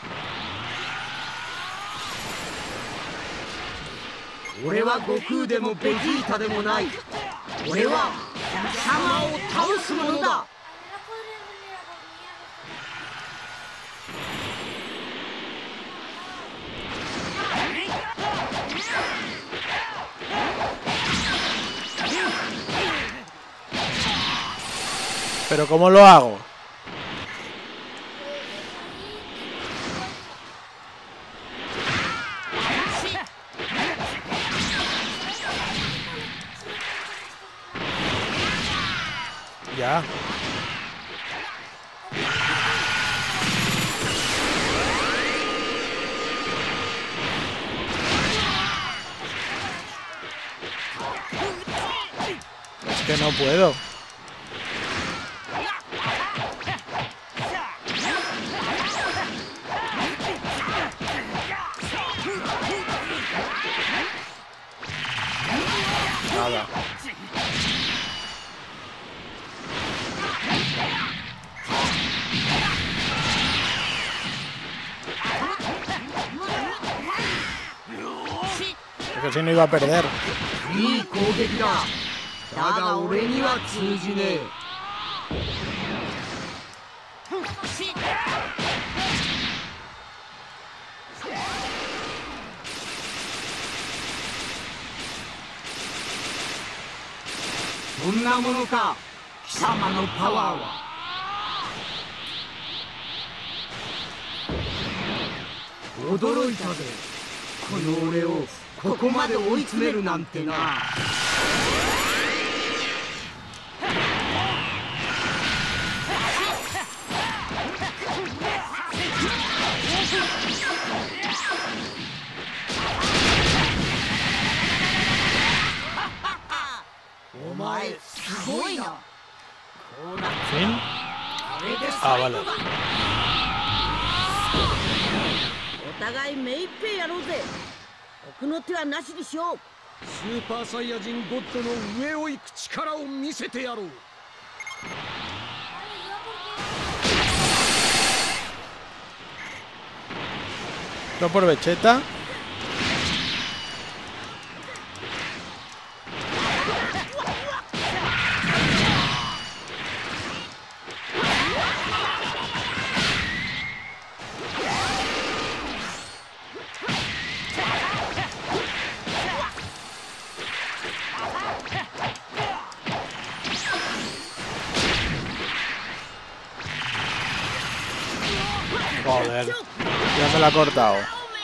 Speaker 3: 俺は悟空でもベジータでもない。俺は貴様を倒すものだ。
Speaker 1: Pero ¿cómo lo hago? Ya. Es que no puedo. Nada. Es que si no iba a perder.
Speaker 3: いい攻撃だ。だが俺には通じねえ。
Speaker 1: Es
Speaker 3: そんなものか貴様のパワーは。驚いたぜ、この俺をここまで追い詰めるなんてな。お前すごいな。こうなって
Speaker 1: ¿Fin?
Speaker 3: これで
Speaker 1: Ah, vale.
Speaker 5: お互い目いっぺいやろうぜ。奥の手はなしにしよう。
Speaker 3: スーパーサイヤ人ゴッドの上を行く力を見せてやろう。
Speaker 1: ¿No por Vegeta? Joder, ya me la ha cortado.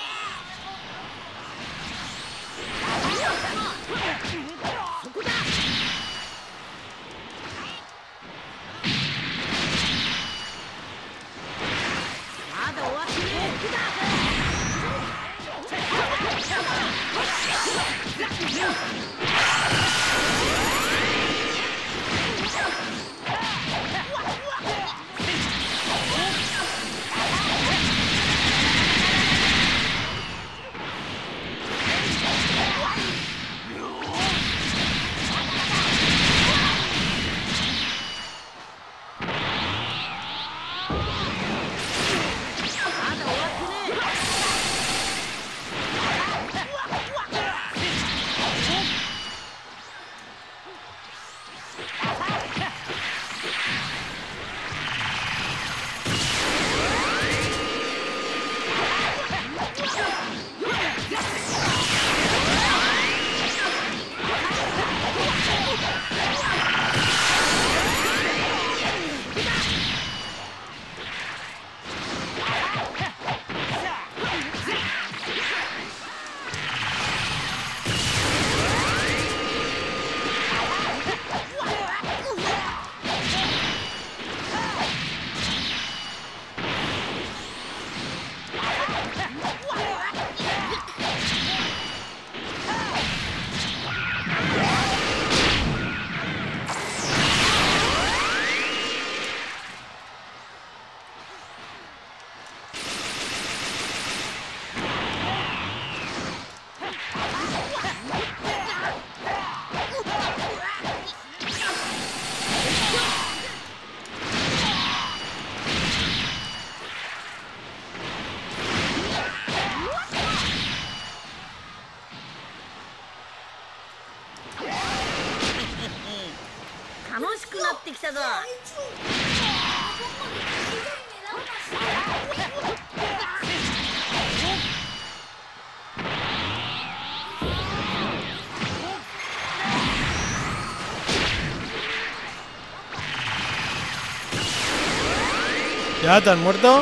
Speaker 1: ¿Ya te has muerto?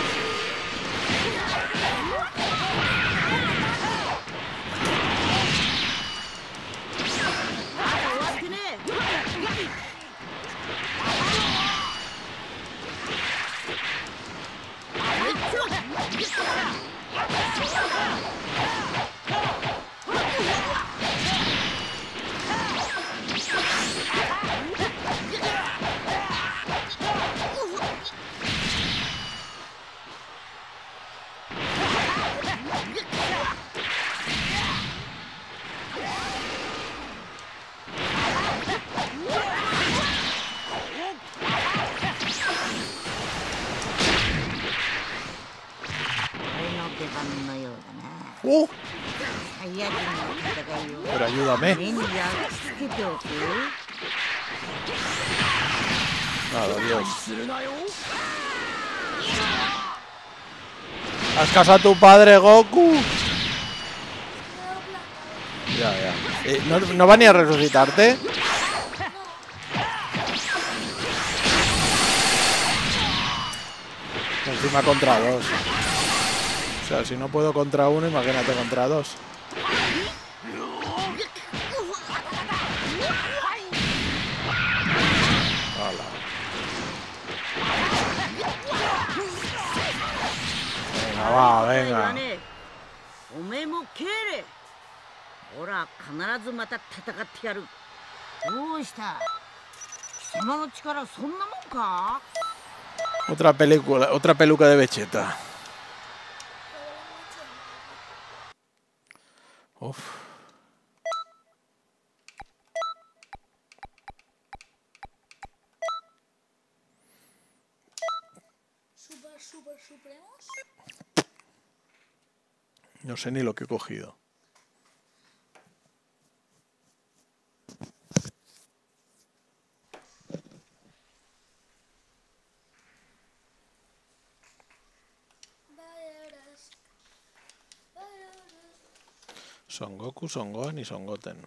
Speaker 1: Pero ayúdame. Nada, Dios. ¿Has casado a tu padre, Goku? Ya. ¿No va ni a resucitarte? encima contra dos. O sea, si no puedo contra uno, imagínate contra dos. Hola. Venga, va, venga.
Speaker 5: おめえも帰れ。ほら、必ずまた戦ってやる。どうした？貴様の力そんなもんか？
Speaker 1: Otra película, otra peluca de Vegeta. Uf.
Speaker 2: Super supremos.
Speaker 1: No sé ni lo que he cogido. Son Goku, Son Gohan y Son Goten.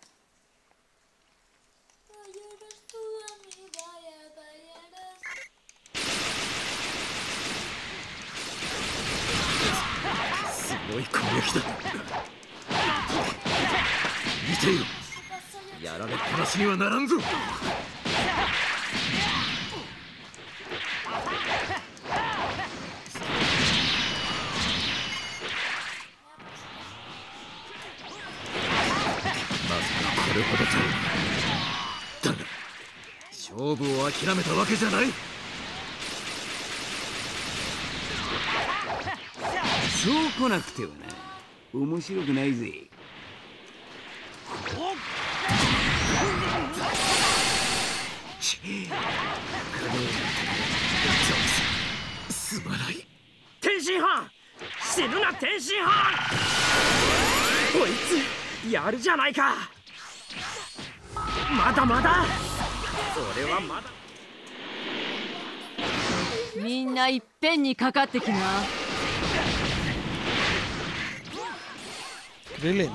Speaker 1: Krillin.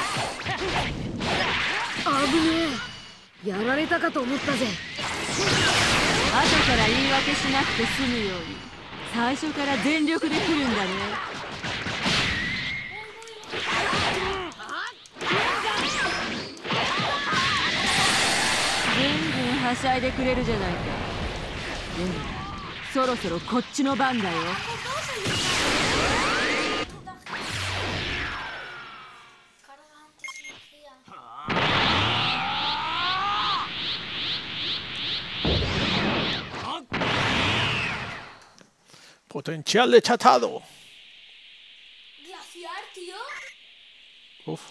Speaker 5: やられたかと思ったぜ。
Speaker 6: 後から言い訳しなくて済むように最初から全力で来るんだね。ぐんぐんはしゃいでくれるじゃないか。でもそろそろこっちの番だよ。
Speaker 1: Potencial dechatado.
Speaker 2: Glaciar, tío.
Speaker 1: Uf.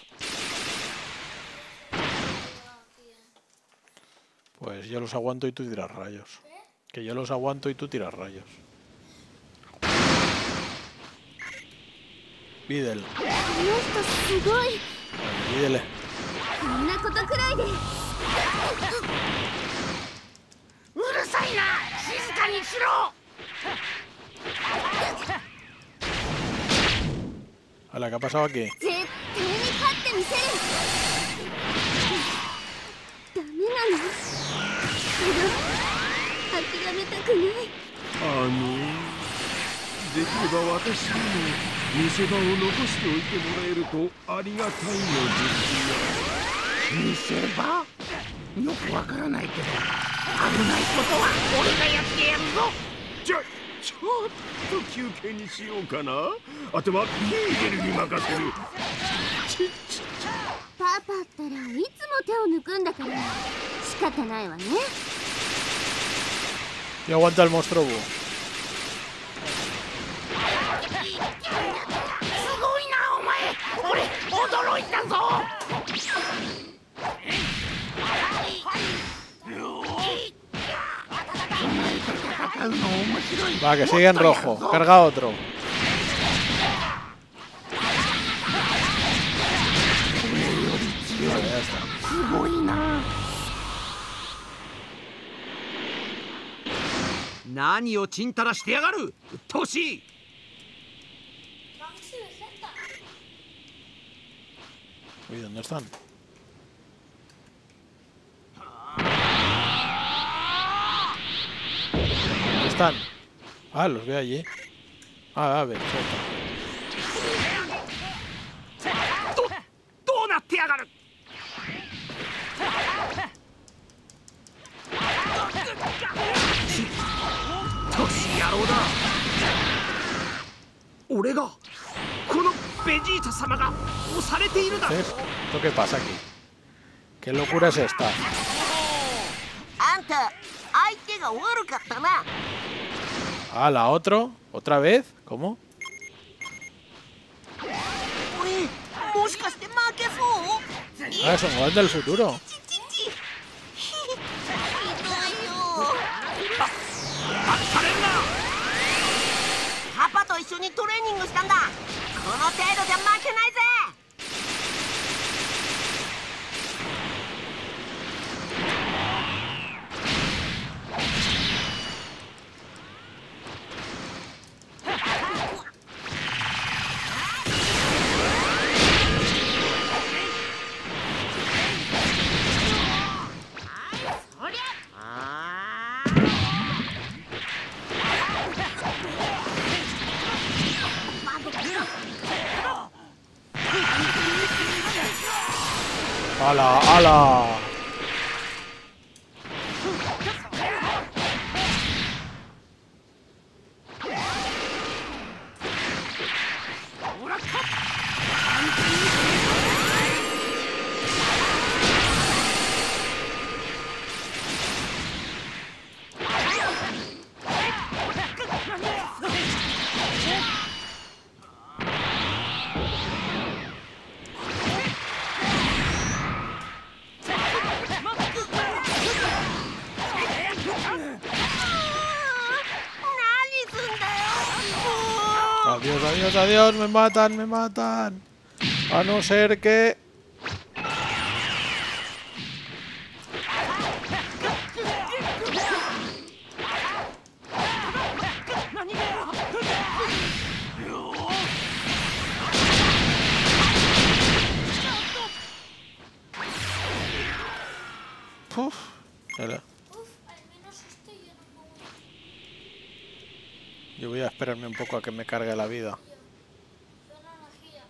Speaker 1: Pues yo los aguanto y tú tiras rayos. Que yo los aguanto y tú tiras rayos. Videl. Videle. Hola, ¿qué ha pasado aquí? Y aguanta el monstruo búho. Va, que sigue en rojo. Carga otro. Vale, ya está.
Speaker 3: 何をちんたらしてやがる。うっとうしい。
Speaker 1: Uy, ¿dónde están? ¿Dónde están? Ah, los veo allí. あべ、ちょっ
Speaker 3: どうなってやがる。年野郎だ。俺がこのベジータ様が押されているだ。
Speaker 1: と。¿Esto qué pasa aquí? ¿Qué locura es esta?
Speaker 5: あんた相手が悪かったな。
Speaker 1: Ah, la otro. ¿Otra vez? ¿Cómo?
Speaker 5: 俺もしかして負けそう？
Speaker 1: Ah, son igual del futuro.
Speaker 5: ひどいよ。
Speaker 3: されるな。
Speaker 5: パパと一緒にトレーニングしたんだ。この程度じゃ負けないぜ。
Speaker 1: ¡Hala, hala! Adiós, adiós, adiós, me matan, me matan. A no ser que... Uf,
Speaker 2: Uf,
Speaker 1: espera.
Speaker 2: al menos este yo no puedo.
Speaker 1: Yo voy a esperarme un poco a que me cargue la vida.
Speaker 2: Zona energía.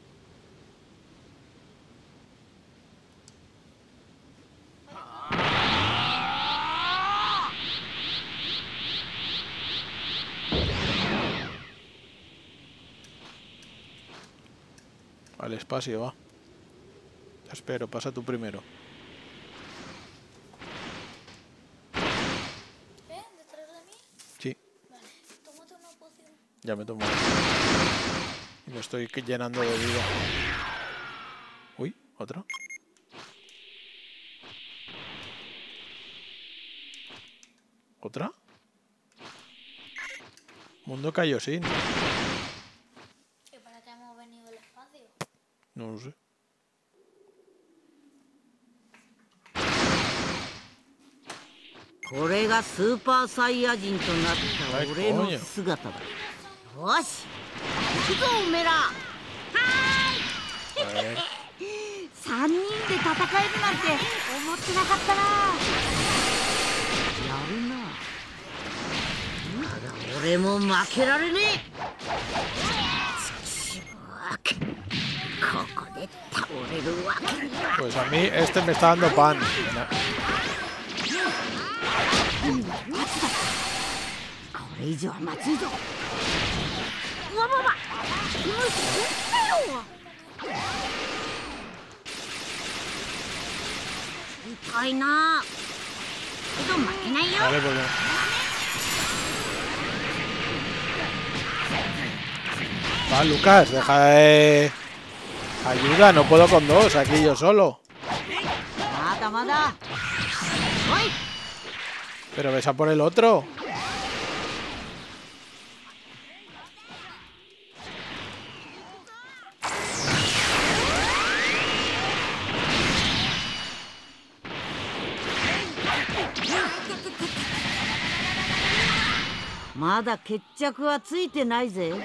Speaker 1: Al espacio, va. Te espero, pasa tú primero.
Speaker 2: ¿Detrás de mí?
Speaker 1: Sí,
Speaker 2: Vale, tómate una poción.
Speaker 1: ya me tomo. Y me estoy llenando de vida. Uy, otra. ¿Otra? Mundo Kaioshin.
Speaker 2: ¿Y para qué hemos venido al espacio?
Speaker 1: No lo sé.
Speaker 5: これがスーパーサイヤ人となった俺の姿だ。よし行くぞおめえら。はーい3人で戦えるなんて思ってなかったな。やるな。ただ俺も負けられねえ。ちくしょうわけここで倒れるわけには。
Speaker 1: Pues a mí este me está dando pan.
Speaker 5: これ以上はまずいぞ。うわばば、気持ちいいよ。痛いな。けど負けないよ。
Speaker 1: Vale, pues va, Lucas, deja de... Ayuda, no puedo con dos, aquí yo solo.
Speaker 5: まだまだ。おい。
Speaker 1: Pero ves a por el otro.
Speaker 5: Maだ決着はついてないぜ。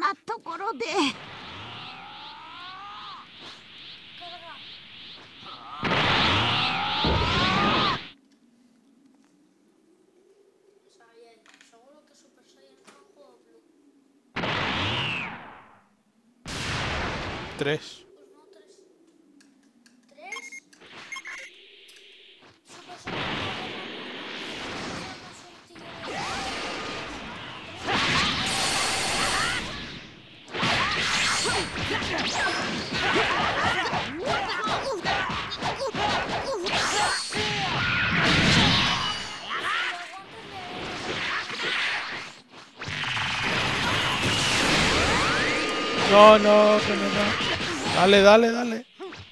Speaker 5: なところで。
Speaker 2: Seguro que Super Saiyan es un juego Blue.
Speaker 1: 3.
Speaker 2: Pues no, 3. 3. Super Saiyan
Speaker 1: No, no, que me da. Dale, dale, dale.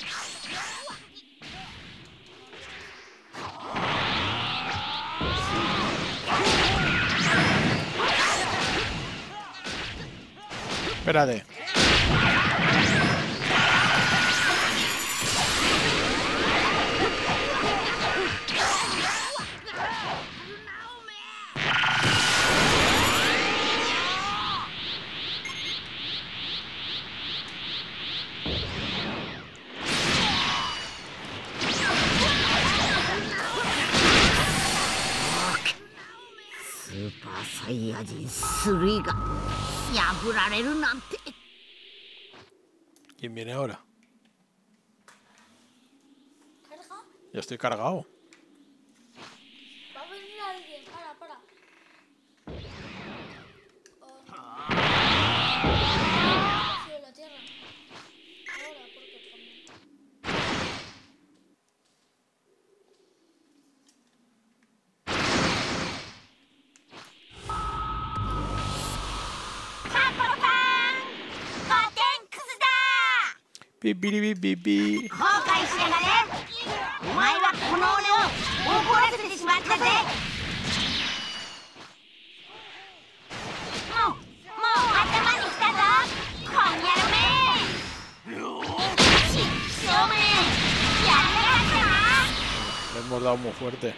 Speaker 1: Espérate.
Speaker 5: サイヤ人3が破られるなんて。
Speaker 1: ¿Quién viene ahora?
Speaker 2: ¿Carga?
Speaker 1: Ya estoy cargado.
Speaker 2: Va a venir alguien. Para. Cielo, la tierra. Ahora, porque también.
Speaker 1: Pipiripipipi.
Speaker 4: 後悔しやがれ。お前はこの俺を怒らせてしまったぜ。もう頭に来たぞ。こんやろめ。ちっしょうめ。やりやがったな。
Speaker 1: Le hemos dado muy fuerte.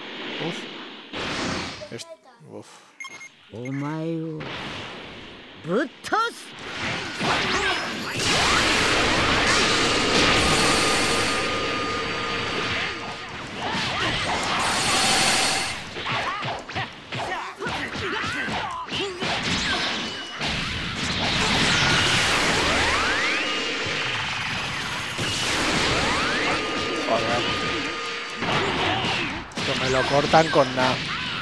Speaker 1: Uf.
Speaker 5: お前をぶっ倒す。
Speaker 1: Joder. Esto me lo cortan con nada.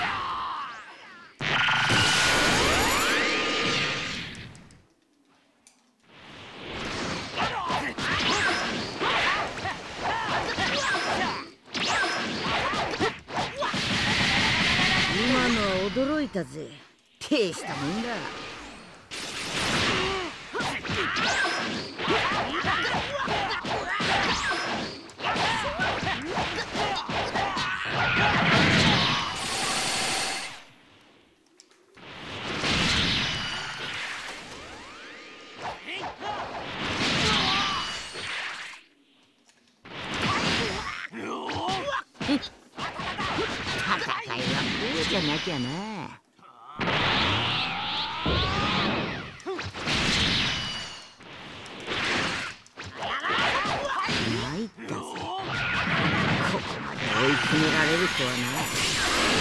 Speaker 5: Imanoは驚いたぜ。大したもんだ。 戦いはこうじゃなきゃな。参ったぜ。ここまで追い詰められるとはな。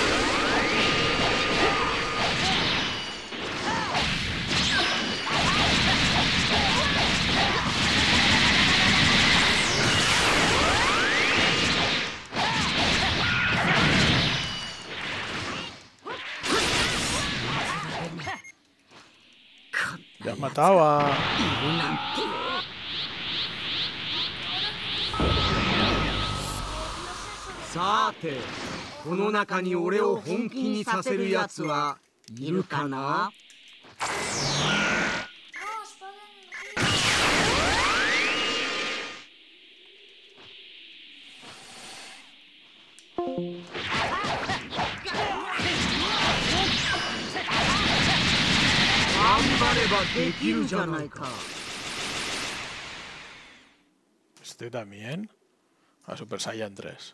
Speaker 1: Ya mataba.
Speaker 3: さて、この中に俺を本気にさせるやつはいるかな？ 頑張ればできるじゃないか。
Speaker 1: Este también. A Super Saiyan 3.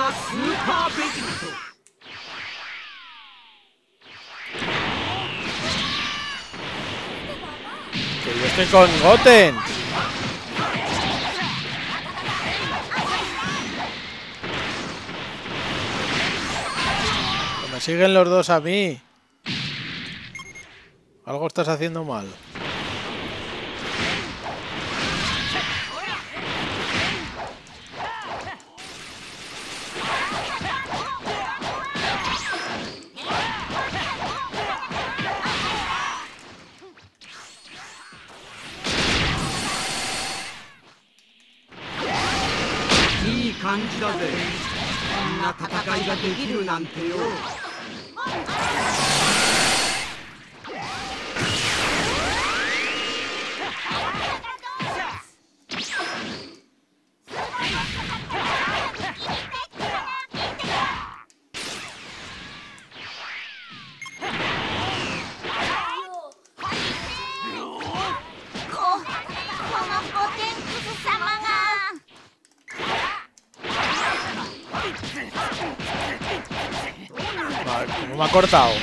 Speaker 3: ザスーパーベジート。
Speaker 1: Que yo estoy con Goten. Que me siguen los dos a mí. Algo estás haciendo mal.
Speaker 3: いい感じだぜ。こんな戦いができるなんてよ。
Speaker 1: ¿Cómo me ha cortado?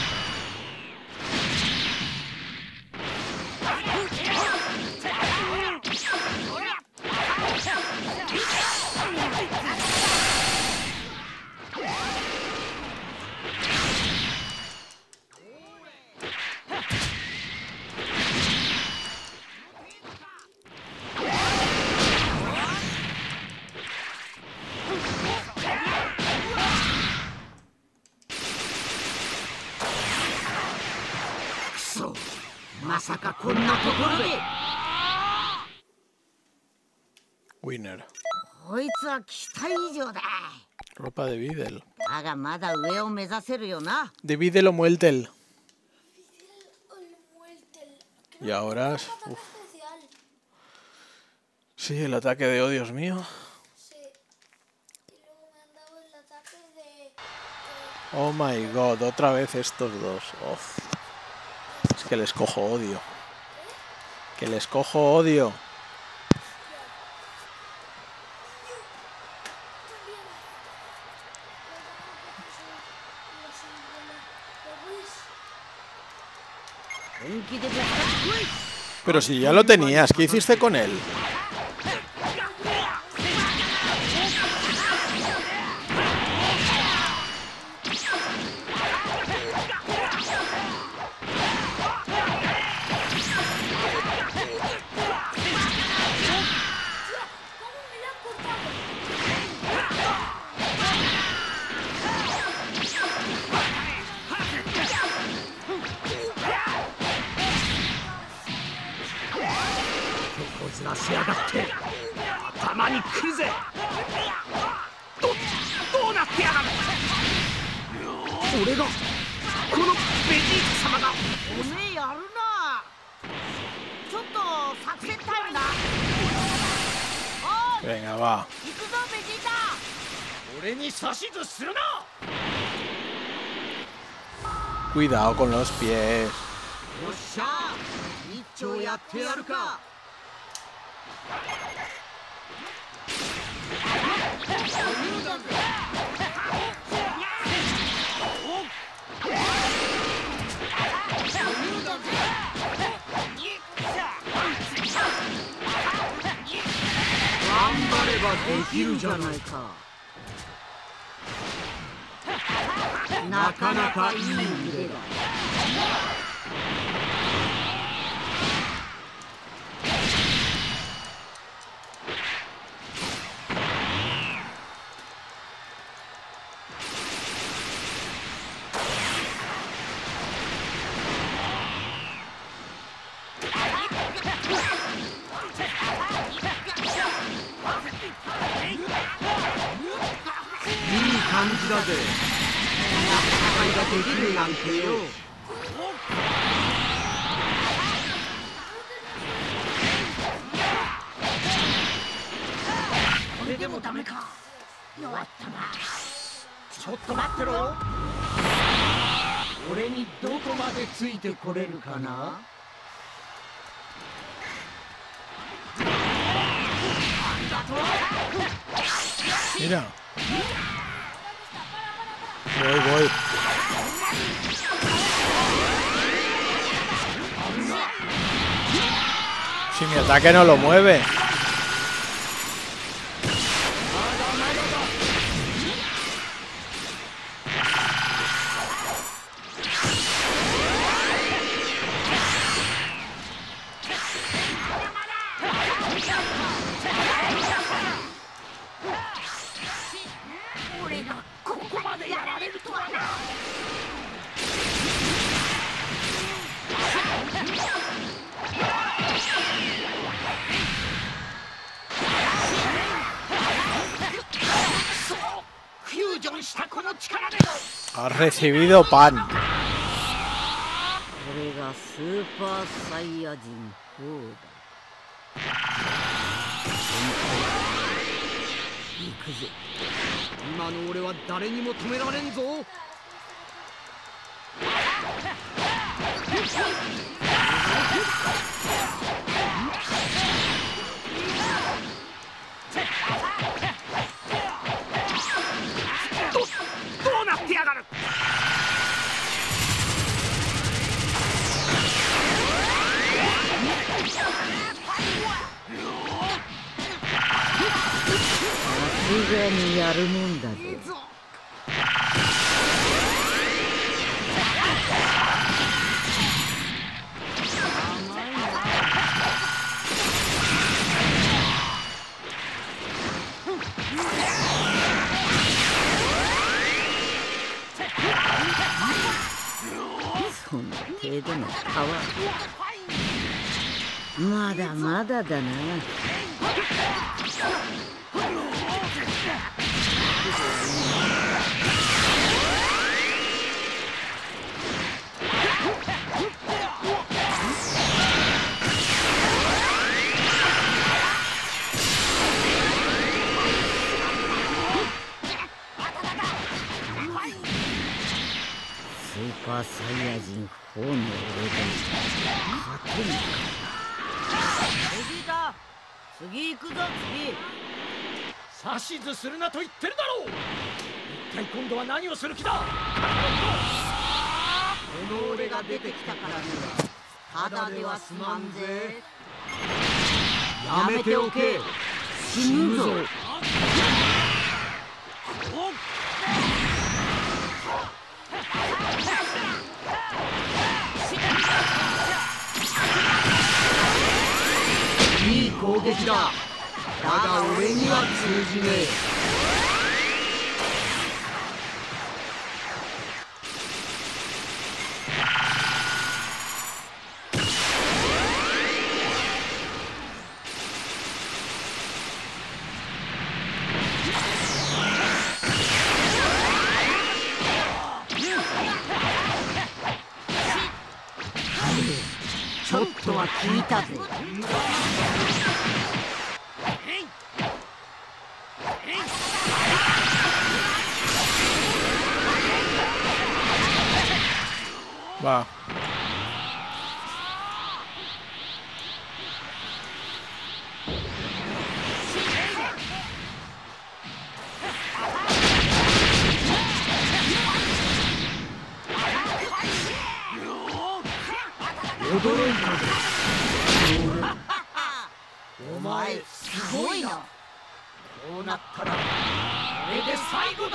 Speaker 1: Winner. Ropa de Videl. De Videl o Mueltel. Y ahora... Uf. Sí, el ataque de oh, Dios mío.
Speaker 2: Sí. Y luego me han dado el ataque de...
Speaker 1: Oh my god, otra vez estos dos. Uf. Es que les cojo odio. Que les cojo odio. Pero si ya lo tenías, ¿qué hiciste con él? Venga, va. Cuidado con los pies. Mira. Voy. Si mi ataque no lo mueve. Has recibido pan.
Speaker 5: これがスーパーサイヤ人4だ。行くぜ。
Speaker 3: 今の俺は誰にも止められんぞ。どうなってやがる。
Speaker 5: さすがにやるもんだぜ。そんな程度のパワーまだまだだな。スーパーサイヤ人4の俺で勝てんのか。ベジータ、次行くぞ次。
Speaker 3: 指図するなと言ってるだろう。一体今度は何をする気だ。この俺が出てきたからにはただでは済まんぜ。やめておけ。
Speaker 5: 死ぬぞ。
Speaker 3: いい攻撃だ。だが俺には通じねえ。
Speaker 5: ちょっとは聞いたぜ。
Speaker 1: Va.
Speaker 3: Odoita. お前すごいな。こうなったらこれで最後だ。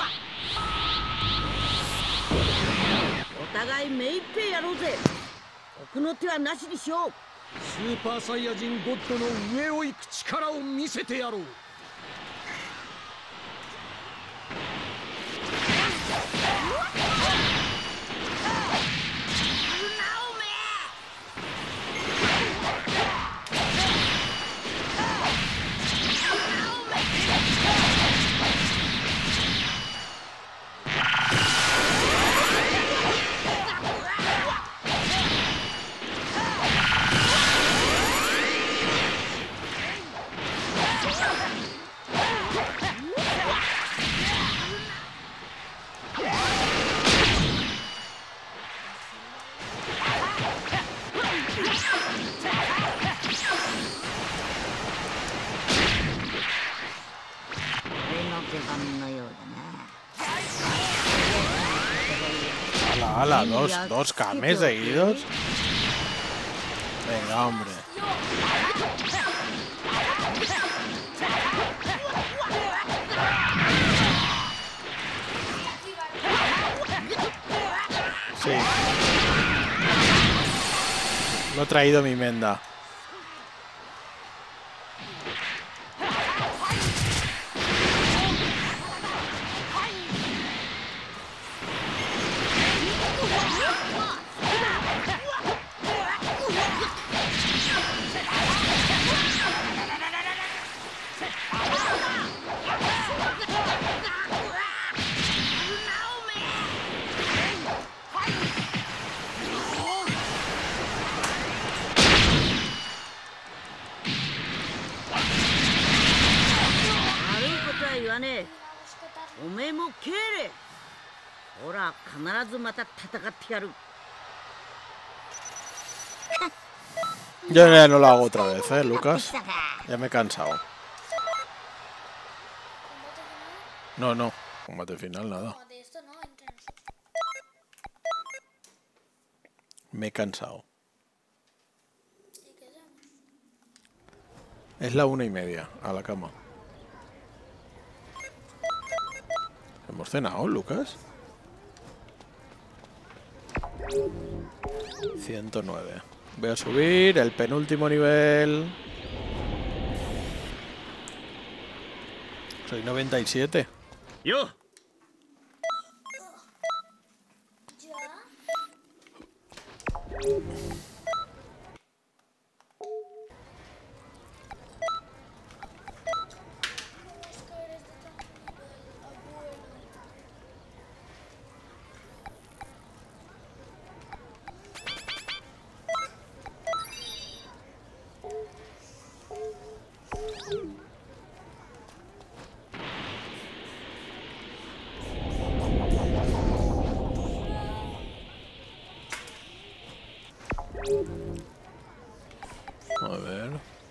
Speaker 5: お互い目いっぺいやろうぜ。奥の手はなしにしよう。
Speaker 3: スーパーサイヤ人ゴッドの上を行く力を見せてやろう。
Speaker 1: ¡Hala! ¿Dos Kames seguidos? Venga, hombre. Sí. Lo he traído mi menda. Yo ya no lo hago otra vez, Lucas. Ya me he cansado. No, combate final, nada. Me he cansado. Es la 1:30, a la cama. ¿Hemos cenado, Lucas? 109. Voy a subir el penúltimo nivel. Soy 97.
Speaker 3: ¡Yo!
Speaker 1: A ver.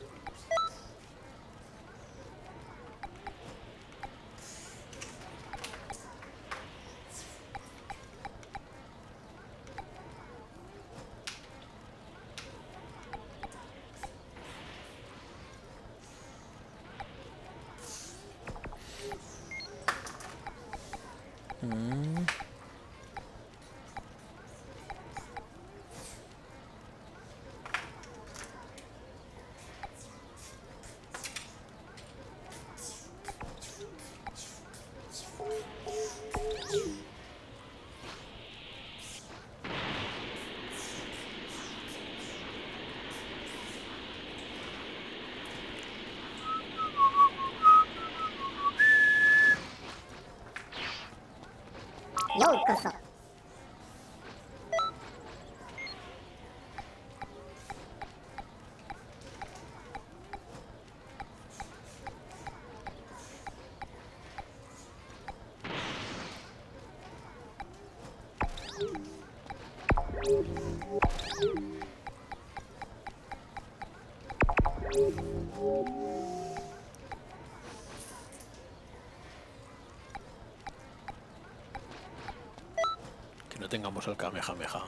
Speaker 1: Que no tengamos el Kamehameha.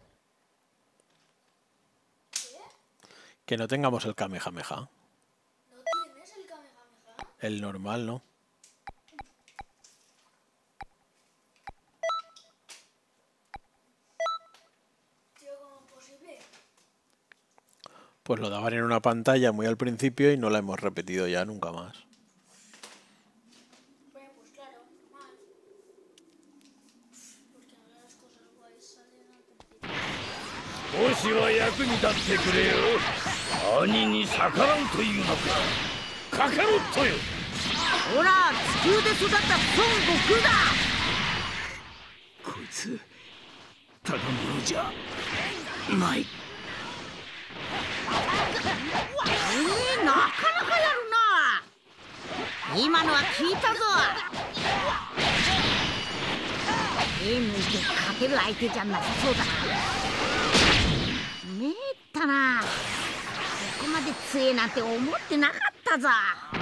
Speaker 1: Que no tengamos el Kamehameha.
Speaker 2: ¿No tienes el Kamehameha?
Speaker 1: El normal, ¿no?
Speaker 2: Tío, ¿cómo es posible?
Speaker 1: Pues lo daban en una pantalla muy al principio y no la hemos repetido ya nunca más.
Speaker 2: Bueno, pues claro, normal. Porque ahora las cosas guays salen al principio.
Speaker 3: 少しは役に立ってくれよ。兄に逆らうというのか。カカロットよ。
Speaker 5: ほら、地球で育った孫悟空だ。
Speaker 3: こいつただ者じゃない。
Speaker 5: なかなかやるな。今のは聞いたぞ。手抜いて勝てる相手じゃなさそうだな。めったな。ここまで強えなんて思ってなかったぞ。で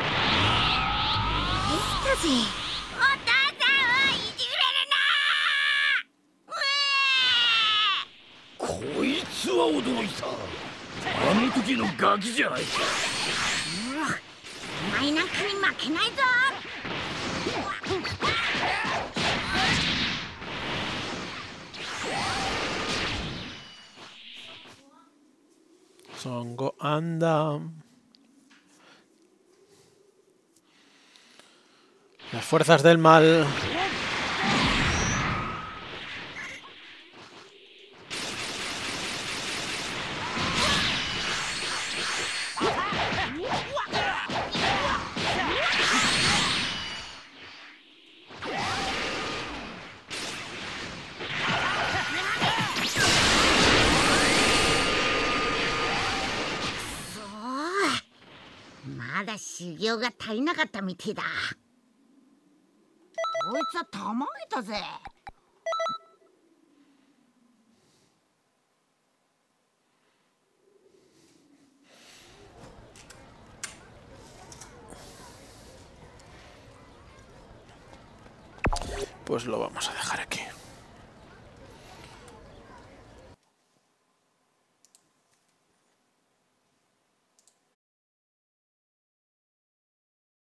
Speaker 5: きたぜ。お父さんをいじめるな。
Speaker 3: 実は驚いた。あの時のガキじゃないか。
Speaker 5: お前なんかに負けないぞ。
Speaker 1: Songo anda. Las fuerzas del mal.
Speaker 5: まだ修行が足りなかったみてえだ。こいつはたまげたぜ。
Speaker 1: Pues lo vamos a dejar aquí.